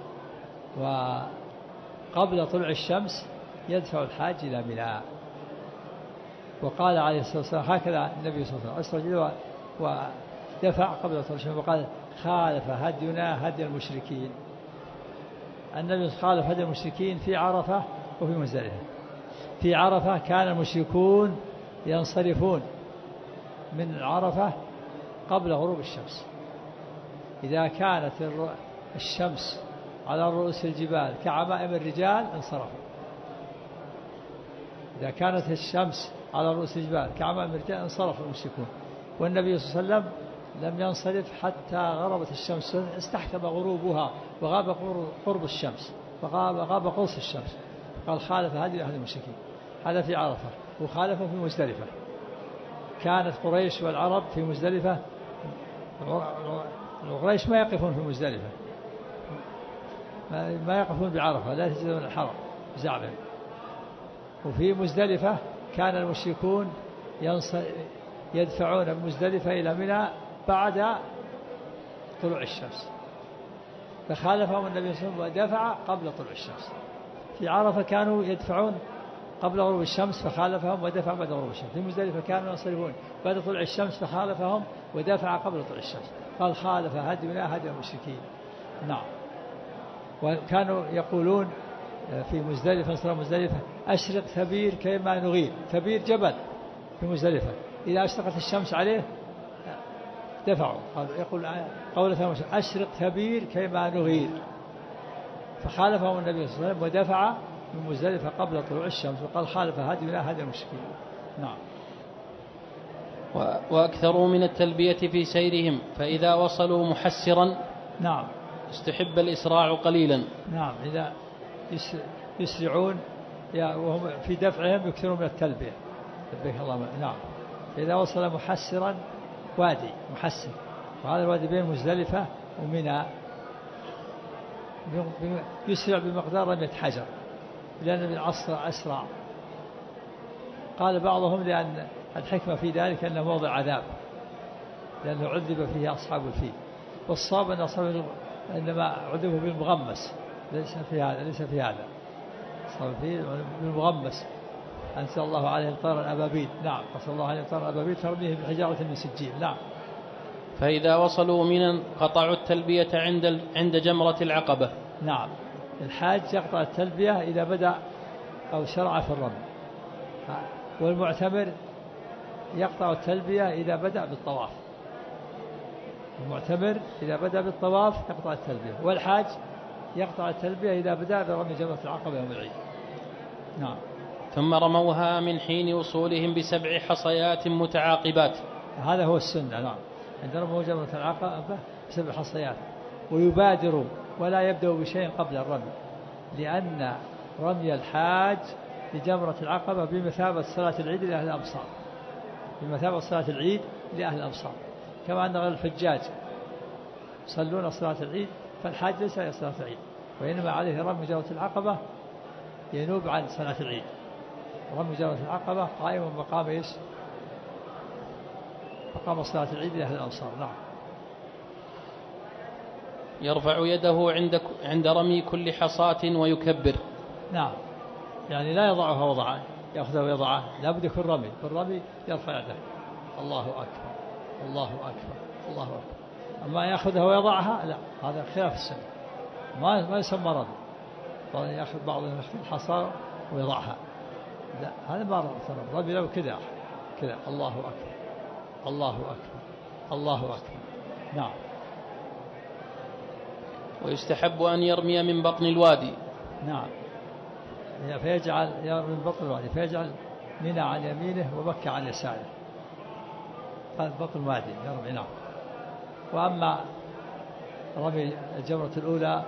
وقبل طلوع الشمس يدفع الحاج إلى منى. وقال عليه الصلاة والسلام هكذا النبي صلى الله عليه وسلم أسفر جدا ودفع قبل طلوع الشمس. وقال خالف هدينا هدي المشركين. النبي خالف هدي المشركين في عرفة وفي مزدلفة. في عرفة كان المشركون ينصرفون من عرفة قبل غروب الشمس. إذا كانت الشمس على رؤوس الجبال كعمائم الرجال انصرفوا. إذا كانت الشمس على رؤوس الجبال كعمائم الرجال انصرف المشركون. والنبي صلى الله عليه وسلم لم ينصرف حتى غربت الشمس، استحكم غروبها وغاب قرب الشمس وغاب قرص الشمس. قال خالف هذه أهل المشركين. هذا في عرفة. وخالفه في مزدلفة. كانت قريش والعرب في مزدلفة. قريش ما يقفون في مزدلفة، ما يقفون بعرفة، لا يجدون الحرم زعما. وفي مزدلفة كان المشركون يدفعون مزدلفة إلى منى بعد طلوع الشمس، فخالفهم النبي صلى الله عليه وسلم ودفع قبل طلوع الشمس. في عرفة كانوا يدفعون قبل غروب الشمس فخالفهم ودفع بعد غروب الشمس. في مزدلفة كانوا ينصرفون بعد طلوع الشمس فخالفهم ودفع قبل طلوع الشمس. قال خالف هدينا هدي المشركين. نعم. وكانوا يقولون في مزدلفة صلاة مزدلفة أشرق ثبير كيما نغير. ثبير جبل في مزدلفة إذا أشرقت الشمس عليه دفعوا. يقول قولة أشرق ثبير كيما نغير. فخالفهم النبي صلى الله عليه وسلم ودفع من مزدلفة قبل طلوع الشمس وقال خالف هدينا هدي المشركين. نعم. وأكثروا من التلبية في سيرهم فإذا وصلوا محسرا. نعم. استحب الإسراع قليلا. نعم. إذا يسرعون وهم في دفعهم يكثرون من التلبية لبيك اللهم. نعم. إذا وصل محسرا وادي محسر، وهذا الوادي بين مزدلفة ومنى، يسرع بمقدار رمية حجر لأن العصر أسرع. قال بعضهم لأن الحكمة في ذلك أنه موضع عذاب لأنه عذب فيه أصحاب الفيل. والصواب أن أصحاب إنما عذبوا بالمغمس، ليس في هذا أصحاب الفيل بالمغمس. أنزل الله عليهم طيرا أبابيل. نعم. أنزل الله عليهم طيرا أبابيل ترميهم بحجارة من سجيل. نعم. فإذا وصلوا منى قطعوا التلبية عند جمرة العقبة. نعم. الحاج يقطع التلبية إذا بدأ أو شرع في الرمي، والمعتمر يقطع التلبية إذا بدأ بالطواف. المعتمر إذا بدأ بالطواف يقطع التلبية، والحاج يقطع التلبية إذا بدأ برمي جمرة العقبة يوم العيد. نعم. ثم رموها من حين وصولهم ب7 حصيات متعاقبات. هذا هو السنة. نعم، عند رمي جمرة العقبة 7 حصيات، ويبادر ولا يبدأ بشيء قبل الرمي، لأن رمي الحاج لجمرة العقبة بمثابة صلاة العيد لأهل الأمصار، بمثابة صلاة العيد لأهل الأمصار، كما أن غير الحجاج يصلون صلاة العيد، فالحاج ليس عليه صلاة العيد، وإنما عليه رمي جمرة العقبة ينوب عن صلاة العيد. رمي جمرة العقبة قائم مقام إيش؟ مقام صلاة العيد لأهل الأمصار. نعم. يرفع يده عند رمي كل حصاة ويكبر. نعم، يعني لا يضعها وضعا، يأخذها ويضعها، لا بد يكون رمي، بالرمي يرفع يده، الله أكبر الله أكبر الله أكبر. أما يأخذها ويضعها لا، هذا خلاف السنة، ما يسمى رمي. طبعا يأخذ بعضهم الحصى ويضعها، لا هذا ما رمي، له كذا كذا، الله أكبر الله أكبر الله أكبر. نعم. ويستحب أن يرمي من بطن الوادي. نعم، فيجعل يرمي من بطن الوادي، فيجعل منى عن يمينه ومكة عن يساره، هذا بطن الوادي يرمي. نعم. وأما رمي الجمرة الأولى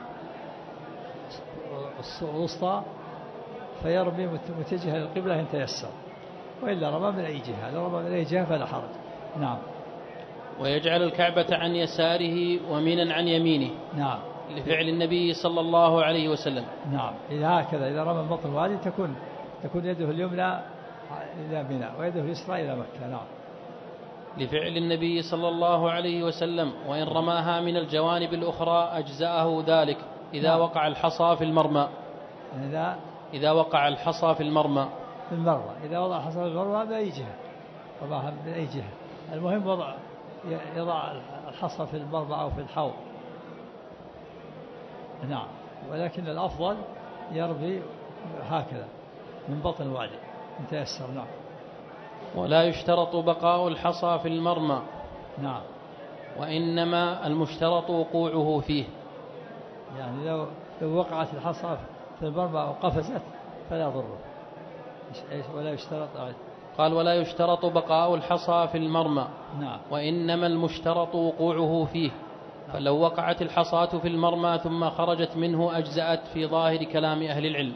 الوسطى فيرمي متجها للقبلة إن تيسر، وإلا رمى من أي جهة، لو رمى من أي جهة فلا حرج. نعم. ويجعل الكعبة عن يساره ومنى عن يمينه. نعم، لفعل النبي صلى الله عليه وسلم. نعم، إذا هكذا إذا رمى من بطن الوادي تكون يده اليمنى إلى منى ويده اليسرى إلى مكة. نعم. لفعل النبي صلى الله عليه وسلم، وإن رماها من الجوانب الأخرى أجزأه ذلك إذا نعم. وقع الحصى في المرمى. إذا وقع الحصى في المرمى، إذا وضع الحصى في المرمى بأي جهة، وضعها من أي جهة، المهم يضع الحصى في المرمى أو في الحوض. نعم، ولكن الأفضل يرمي هكذا من بطن الوادي إن تيسر. نعم. ولا يشترط بقاء الحصى في المرمى. نعم. وإنما المشترط وقوعه فيه، يعني لو وقعت الحصى في المرمى أو قفزت فلا ضره. ولا يشترط. قال ولا يشترط بقاء الحصى في المرمى. نعم. وإنما المشترط وقوعه فيه. فلو وقعت الحصاة في المرمى ثم خرجت منه أجزأت في ظاهر كلام أهل العلم.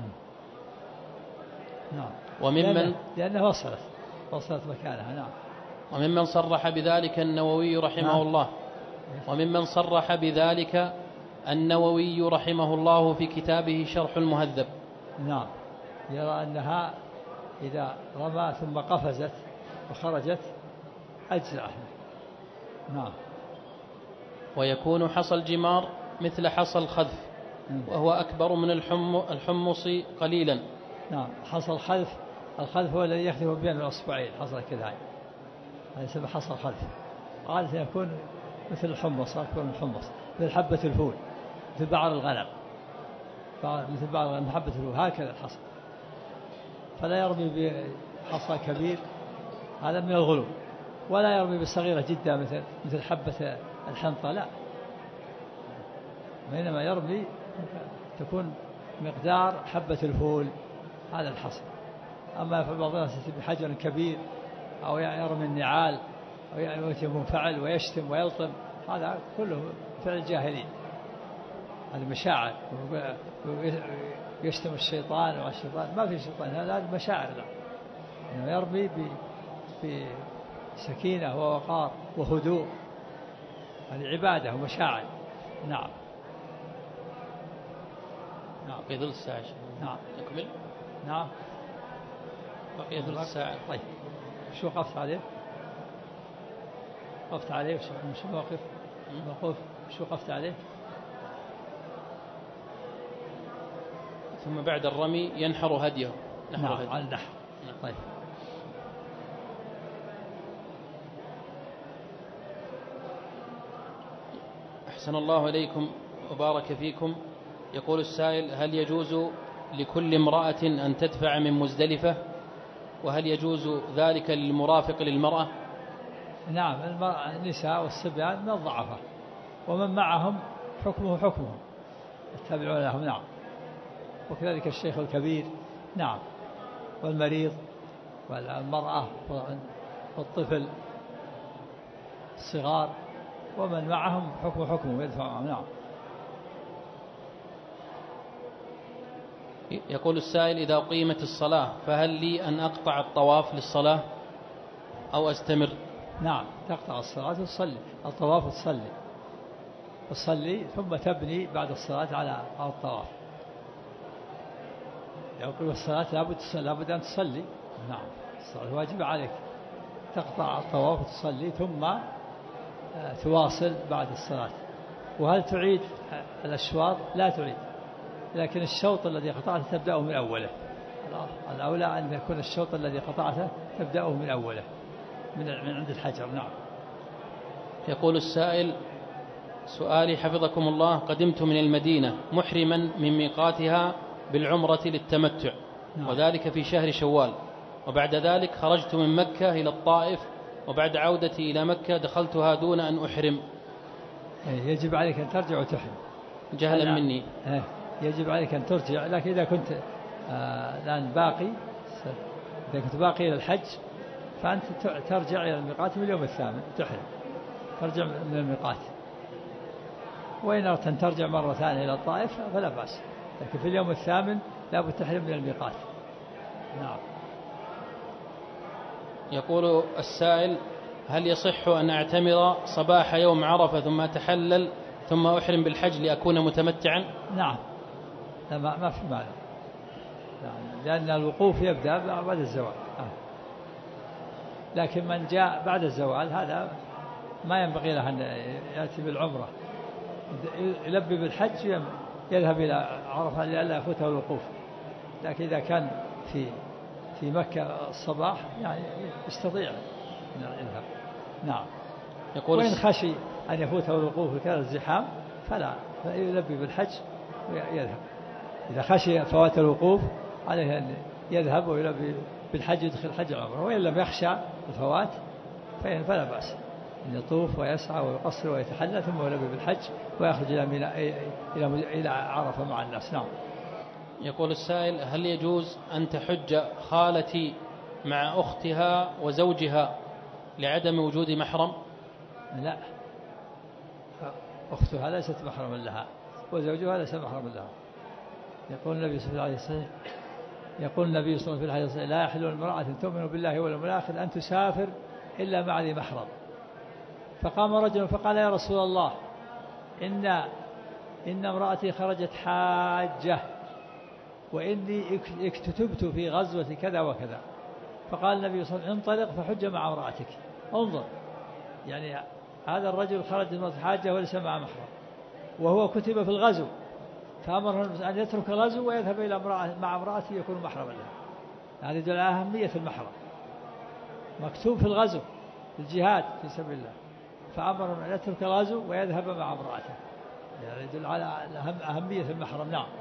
نعم. لأنها وصلت مكانها. نعم. وممن صرح بذلك النووي رحمه نعم. الله. وممن صرح بذلك النووي رحمه الله في كتابه شرح المهذب. نعم، يرى أنها إذا رمى ثم قفزت وخرجت أجزأه. نعم. ويكون حصى الجمار مثل حصى الخذف، وهو أكبر من الحمص قليلا. نعم، حصى الخذف هو الذي يختلف بين الأصبعين، حصى كذا، هذا يسمى حصى الخذف. قال سيكون مثل الحمص، أكبر من الحمص، مثل حبة الفول، مثل بعر الغنم، مثل بعر الغنم حبة الفول، هكذا الحصى. فلا يرمي بحصى كبير، هذا من الغلو، ولا يرمي بصغيرة جدا مثل حبة الحنطة، لا، وإنما يرمي تكون مقدار حبة الفول، هذا الحصى. أما يفعل بعض الناس بحجر كبير أو يرمي النعال أو يأتي منفعل ويشتم ويلطم، هذا كله فعل الجاهلين، هذه مشاعر، يشتم الشيطان والشيطان ما في شيطان، هذا مشاعر. لا، يعني يرمي بسكينة ووقار وهدوء، هذه عبادة ومشاعر. نعم. نعم. بقي ثلث ساعة. نعم. نكمل. نعم. بقي ثلث ساعة. طيب، شو وقفت عليه؟ وقفت عليه شو موقف؟ موقف شو وقفت عليه؟ ثم بعد الرمي ينحر هديه. نعم، على النحر. طيب. أحسن الله إليكم وبارك فيكم. يقول السائل: هل يجوز لكل امرأة أن تدفع من مزدلفة؟ وهل يجوز ذلك للمرافق للمرأة؟ نعم، النساء والصبيان من الضعفاء، ومن معهم حكمهم يتبعون لهم. نعم. وكذلك الشيخ الكبير. نعم. والمريض والمرأة والطفل الصغار ومن معهم حكمه يدفع معهم. نعم. يقول السائل: إذا أقيمت الصلاة فهل لي أن أقطع الطواف للصلاة أو أستمر؟ نعم، تقطع الصلاة وتصلي الطواف وتصلي ثم تبني بعد الصلاة على الطواف. يقول الصلاة لابد أن تصلي. نعم، الصلاة واجبة عليك، تقطع الطواف وتصلي ثم تواصل بعد الصلاة. وهل تعيد الأشواط؟ لا تعيد، لكن الشوط الذي قطعته تبدأه من أوله. الأولى أن يكون الشوط الذي قطعته تبدأه من أوله من عند الحجر. نعم. يقول السائل: سؤالي حفظكم الله، قدمت من المدينة محرما من ميقاتها بالعمرة للتمتع. نعم. وذلك في شهر شوال، وبعد ذلك خرجت من مكة إلى الطائف، وبعد عودتي إلى مكة دخلتها دون أن أحرم. يجب عليك أن ترجع وتحرم جهلا مني. يجب عليك أن ترجع، لكن إذا كنت الآن باقي، إذا كنت باقي إلى الحج فأنت ترجع إلى الميقات من اليوم الثامن تحرم، ترجع من الميقات. وإن أردت أن ترجع مرة ثانية إلى الطائف فلا بأس، لكن في اليوم الثامن لابد تحرم من الميقات. نعم. يقول السائل: هل يصح أن أعتمر صباح يوم عرفة ثم أتحلل ثم أحرم بالحج لأكون متمتعا؟ نعم، ما في معنى، لأن الوقوف يبدأ بعد الزوال. لكن من جاء بعد الزوال هذا ما ينبغي له أن يأتي بالعمرة، يلبي بالحج يذهب إلى عرفة لئلا يفوته الوقوف. لكن إذا كان في مكة الصباح يعني يستطيع أن يذهب. نعم. وإن خشي أن يفوته الوقوف وكان الزحام فلا يلبي بالحج ويذهب. إذا خشي فوات الوقوف عليه أن يذهب ويلبي بالحج يدخل الحج العمرة، وإن لم يخشى الفوات فلا بأس أن يطوف ويسعى ويقصر ويتحلل ثم يلبي بالحج ويخرج إلى عرفة مع الناس. نعم. يقول السائل: هل يجوز أن تحج خالتي مع أختها وزوجها لعدم وجود محرم؟ لا، أختها ليست محرما لها وزوجها ليس محرما لها. يقول النبي صلى الله عليه وسلم لا يحل امرأة تؤمن بالله واليوم الآخر أن تسافر إلا مع ذي محرم. فقام رجل فقال: يا رسول الله، إن امرأتي خرجت حاجة وإني اكتتبت في غزوة كذا وكذا. فقال النبي صلى الله عليه وسلم: انطلق فحج مع امرأتك. انظر، يعني هذا الرجل خرج من حاجة وليس مع محرم وهو كتب في الغزو، فأمره أن يترك الغزو ويذهب إلى مع امرأته يكون محرما له. هذا يدل على أهمية المحرم، مكتوب في الغزو في الجهاد في سبيل الله، فأمره أن يترك الغزو ويذهب مع امرأته، يعني يدل على أهمية المحرم. نعم.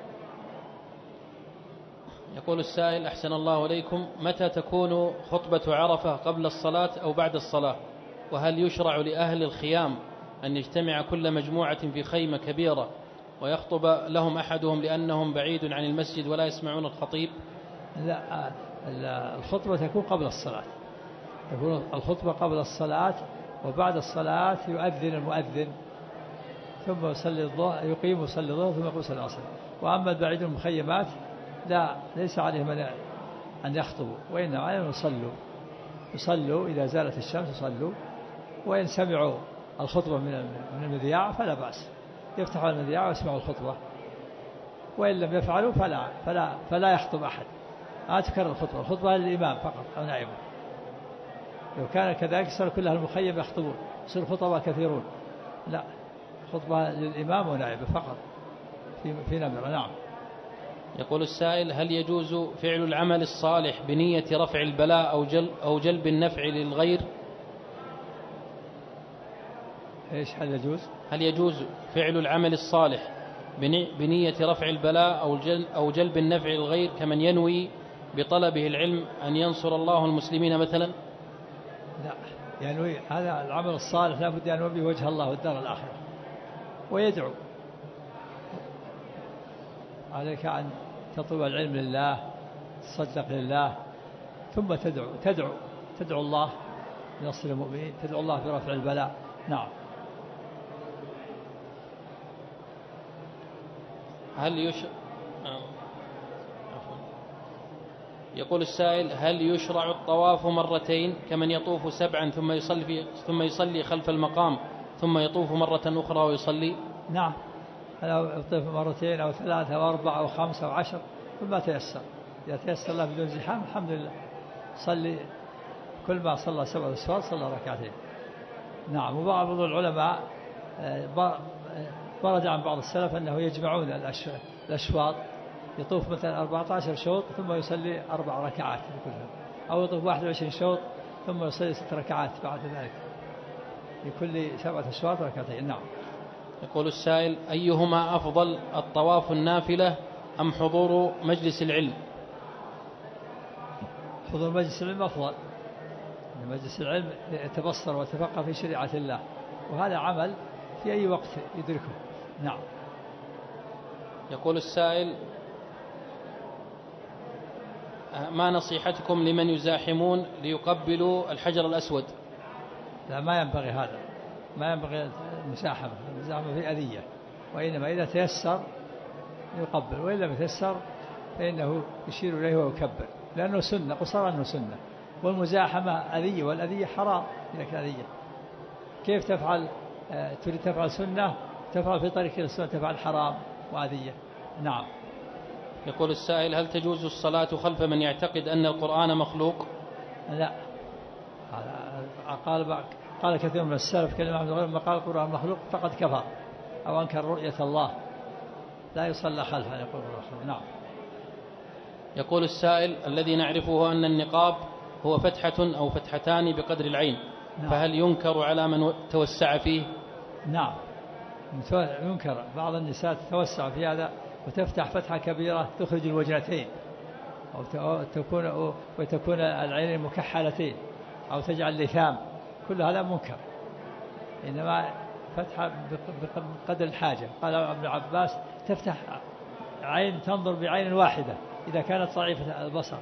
يقول السائل: أحسن الله إليكم، متى تكون خطبة عرفة، قبل الصلاة أو بعد الصلاة؟ وهل يشرع لأهل الخيام أن يجتمع كل مجموعة في خيمة كبيرة ويخطب لهم أحدهم لأنهم بعيد عن المسجد ولا يسمعون الخطيب؟ لا، الخطبة تكون قبل الصلاة، تكون الخطبة قبل الصلاة، وبعد الصلاة يؤذن المؤذن ثم يصلي الظهر، يقيم ويصلي الظهر ثم يقوم العصر. وأما البعيد المخيمات لا، ليس عليهم أن يخطبوا، وإنما عليهم يصلوا إذا زالت الشمس يصلوا، وإن سمعوا الخطبة من المذياع فلا بأس، يفتحوا المذياع ويسمعوا الخطبة، وإن لم يفعلوا فلا يخطب أحد. تكرر الخطبة للإمام فقط أو نائبه. لو كان كذلك صار كل أهل المخيم يخطبون، يصير خطبة كثيرون. لا، خطبة للإمام ونائبه فقط في نمرة. نعم. يقول السائل: هل يجوز فعل العمل الصالح بنية رفع البلاء أو جلب النفع للغير؟ إيش هل يجوز فعل العمل الصالح بنية رفع البلاء أو جلب النفع للغير، كمن ينوي بطلبه العلم أن ينصر الله المسلمين مثلا؟ لا، ينوي هذا العمل الصالح لابد أن ينوي وجه الله والدار الآخرة ويدعو. عليك أن تطلب العلم لله، تصدق لله، ثم تدعو الله بنصر المؤمنين، تدعو الله برفع البلاء. نعم. يقول السائل: هل يشرع الطواف مرتين كمن يطوف 7 ثم يصلي خلف المقام ثم يطوف مرة أخرى ويصلي؟ نعم، لو يطوف مرتين أو 3 أو 4 أو 5 أو 10 كل ما تيسر. إذا تيسر له بدون زحام الحمد لله، صلي كل ما صلى 7 أسوار صلى ركعتين. نعم. وبعض العلماء ورد عن بعض السلف أنه يجمعون الأشواط، يطوف مثلا 14 شوط ثم يصلي 4 ركعات كلها، أو يطوف 21 شوط ثم يصلي 6 ركعات بعد ذلك، لكل 7 أشواط ركعتين. نعم. يقول السائل: أيهما أفضل، الطواف النافلة أم حضور مجلس العلم؟ حضور مجلس العلم أفضل. مجلس العلم يتبصر ويتفقه في شريعة الله، وهذا عمل في أي وقت يدركه. نعم. يقول السائل: ما نصيحتكم لمن يزاحمون ليقبلوا الحجر الأسود؟ لا، ما ينبغي هذا، ما ينبغي المزاحمة في أذية، وإنما إذا تيسر يقبل، وإن لم يتيسر فإنه يشير إليه ويكبر، لأنه سنة، قصر أنه سنة، والمزاحمة أذية، والأذية حرام. إذا كان أذية كيف تفعل؟ تريد تفعل سنة، تفعل في طريق السنة، تفعل حرام وأذية. نعم. يقول السائل: هل تجوز الصلاة خلف من يعتقد أن القرآن مخلوق؟ لا. قال كثير من السلف كلمة لما قال القرآن مخلوق فقد كفر أو أنكر رؤية الله، لا يصلى خلفه أن يقول مخلوق. نعم. يقول السائل: الذي نعرفه أن النقاب هو فتحة أو فتحتان بقدر العين، نعم. فهل ينكر على من توسع فيه؟ نعم، ينكر. بعض النساء تتوسع في هذا وتفتح فتحة كبيرة تخرج الوجنتين، أو وتكون العينين مكحلتين، أو تجعل لثام، كل هذا منكر. إنما فتحة بقدر الحاجة. قال ابن عباس: تفتح عين تنظر بعين واحدة إذا كانت ضعيفة البصر،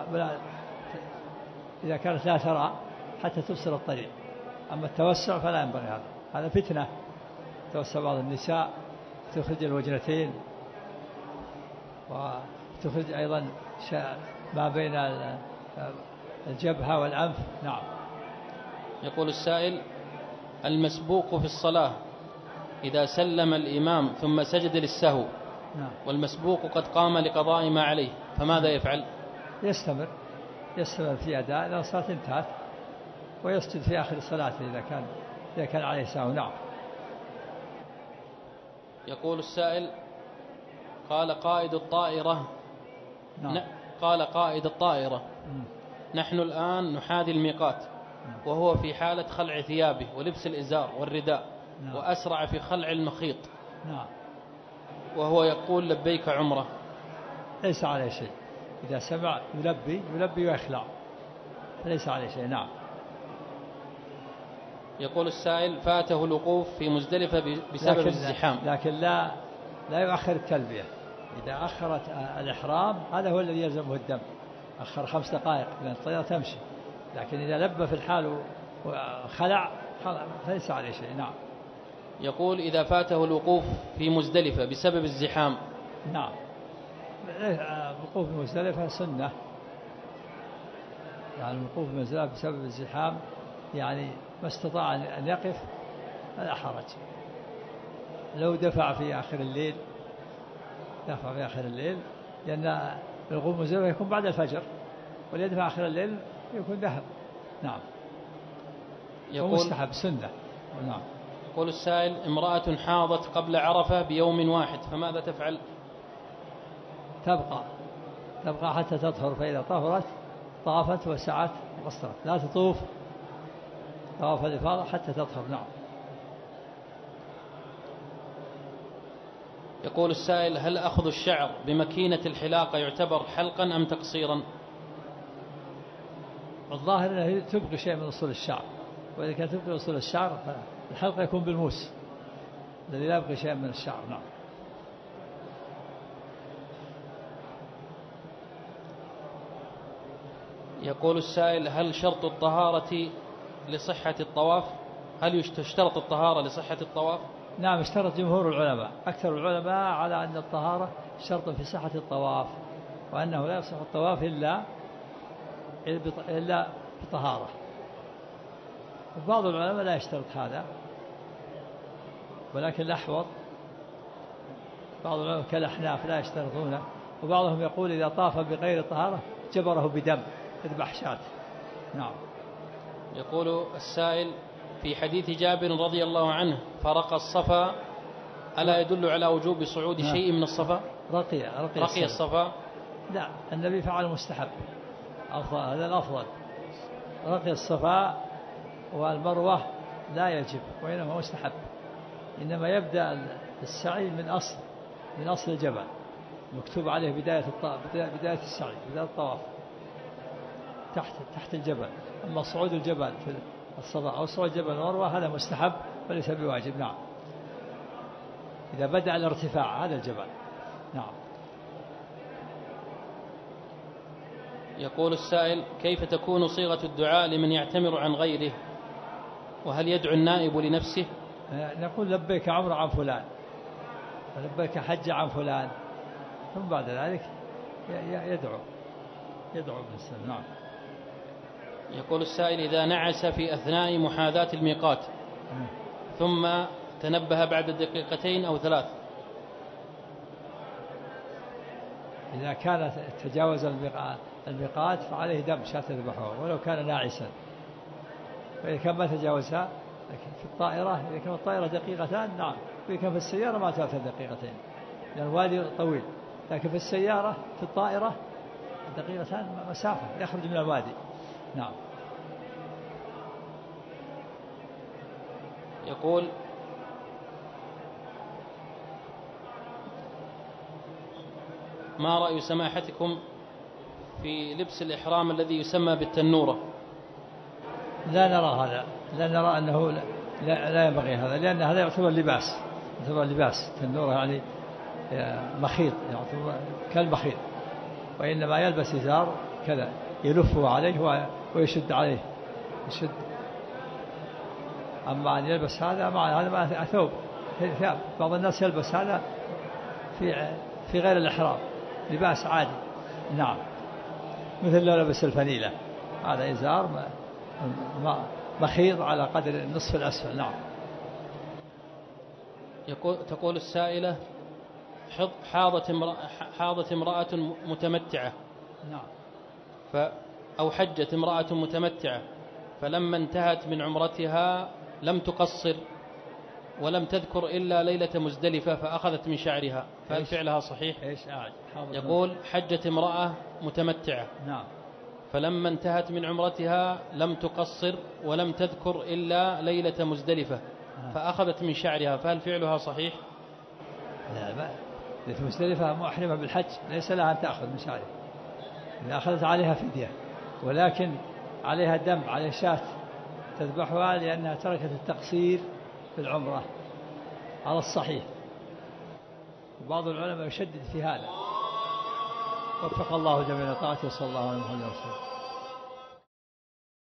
إذا كانت لا ترى حتى تبصر الطريق. أما التوسع فلا ينبغي، هذا فتنة. توسع بعض النساء تخرج الوجنتين، وتخرج أيضا ما بين الجبهة والأنف. نعم. يقول السائل: المسبوق في الصلاة إذا سلم الإمام ثم سجد للسهو، نعم، والمسبوق قد قام لقضاء ما عليه، فماذا يفعل؟ يستمر في أداء إذا الصلاة انتهت، ويسجد في آخر الصلاة إذا كان عليه سهو. نعم. يقول السائل: قال قائد الطائرة نعم. نحن الآن نحاذي الميقات، وهو في حالة خلع ثيابه ولبس الإزار والرداء، نعم. وأسرع في خلع المخيط، نعم، وهو يقول لبيك عمرة، ليس عليه شيء. إذا سمع يلبي ويخلع، ليس عليه شيء. نعم. يقول السائل: فاته الوقوف في مزدلفة بسبب الزحام، لكن لا يؤخر التلبية. إذا أخرت الإحرام هذا هو الذي يلزمه الدم، أخر 5 دقائق لأن الطيارة تمشي. لكن إذا لبى في الحال وخلع فليس عليه شيء. نعم. يقول: إذا فاته الوقوف في مزدلفة بسبب الزحام. نعم، الوقوف في مزدلفة سنة، يعني الوقوف في مزدلفة بسبب الزحام، يعني ما استطاع أن يقف فلا حرج. لو دفع في آخر الليل، لأن الوقوف في مزدلفة يكون بعد الفجر، واليدفع آخر الليل يكون ذهب. نعم. مستحب سنة. نعم. يقول السائل: امرأة حاضت قبل عرفة بيوم واحد، فماذا تفعل؟ تبقى حتى تطهر، فإذا طهرت طافت وسعت وقصرت، لا تطوف طواف الإفاضة حتى تطهر. نعم. يقول السائل: هل أخذ الشعر بمكينة الحلاقة يعتبر حلقا أم تقصيرا؟ الظاهر أنه تبقي شيء من أصول الشعر، وإذا كانت تبقي أصول الشعر فالحلقة يكون بالموس الذي لا يبقي شيء من الشعر. نعم. يقول السائل: هل شرط الطهارة لصحة الطواف؟ هل تشترط الطهارة لصحة الطواف؟ نعم، اشترط جمهور العلماء، أكثر العلماء على أن الطهارة شرط في صحة الطواف، وأنه لا يصح الطواف إلا بطهارة. وبعض العلماء لا يشترط هذا، ولكن الأحوط بعض العلماء كالأحناف لا يشترطونه، وبعضهم يقول إذا طاف بغير طهارة جبره بدم، يذبح شاة. نعم. يقول السائل: في حديث جابر رضي الله عنه فرق الصفا، ألا يدل على وجوب صعود شيء من الصفا؟ رقي الصفا؟ لا، النبي فعل مستحب، هذا الأفضل. رقي الصفا والمروة لا يجب، وإنما مستحب، إنما يبدأ السعي من أصل الجبل، مكتوب عليه بداية السعي، بداية الطواف تحت الجبل. أما صعود الجبل في الصفا أو صعود جبل المروة هذا مستحب وليس بواجب. نعم، إذا بدأ الارتفاع هذا الجبل. نعم. يقول السائل: كيف تكون صيغة الدعاء لمن يعتمر عن غيره؟ وهل يدعو النائب لنفسه؟ نقول لبيك عمر عن فلان، ولبيك حج عن فلان، ثم بعد ذلك يدعو بالسلام. نعم. يقول السائل: إذا نعس في أثناء محاذاة الميقات ثم تنبه بعد دقيقتين أو 3، إذا كان تجاوز الميقات فعليه دم شاة يذبحه ولو كان ناعسا. فإذا كان ما تجاوزها، لكن في الطائرة إذا كان الطائرة دقيقتان نعم، وإذا كان في السيارة ما تعتبر دقيقتين لأن الوادي طويل، لكن في السيارة في الطائرة دقيقتان مسافة يخرج من الوادي. نعم. يقول: ما رأي سماحتكم في لبس الإحرام الذي يسمى بالتنورة؟ لا نرى هذا، لا نرى أنه لا ينبغي هذا، لأن هذا يعتبر لباس. التنورة يعني مخيط، يعتبر كالمخيط، وإنما يلبس إزار كذا يلفه عليه ويشد عليه، يشد. أما أن يلبس هذا ما ثوب. بعض الناس يلبس هذا في غير الإحرام، لباس عادي. نعم، مثل لو لبس الفنيلة، هذا إزار مخيط على قدر النصف الأسفل. نعم. تقول السائلة: حاضت امرأة متمتعة، نعم، أو حجت امرأة متمتعة، فلما انتهت من عمرتها لم تقصر ولم تذكر إلا ليلة مزدلفة فأخذت من شعرها، فهل فعلها صحيح؟ يقول: حجت امرأة متمتعة، نعم، فلما انتهت من عمرتها لم تقصر ولم تذكر إلا ليلة مزدلفة فأخذت من شعرها، فهل فعلها صحيح؟ لا، ليلة مزدلفة محرمة بالحج، ليس لها أن تأخذ من شعرها، إذا أخذت عليها فدية، ولكن عليها دم، عليها شاة تذبحها لأنها تركت التقصير في العمرة على الصحيح. وبعض العلماء يشدد في هذا. وفق الله جميع طاعته، صلى الله عليه وسلم.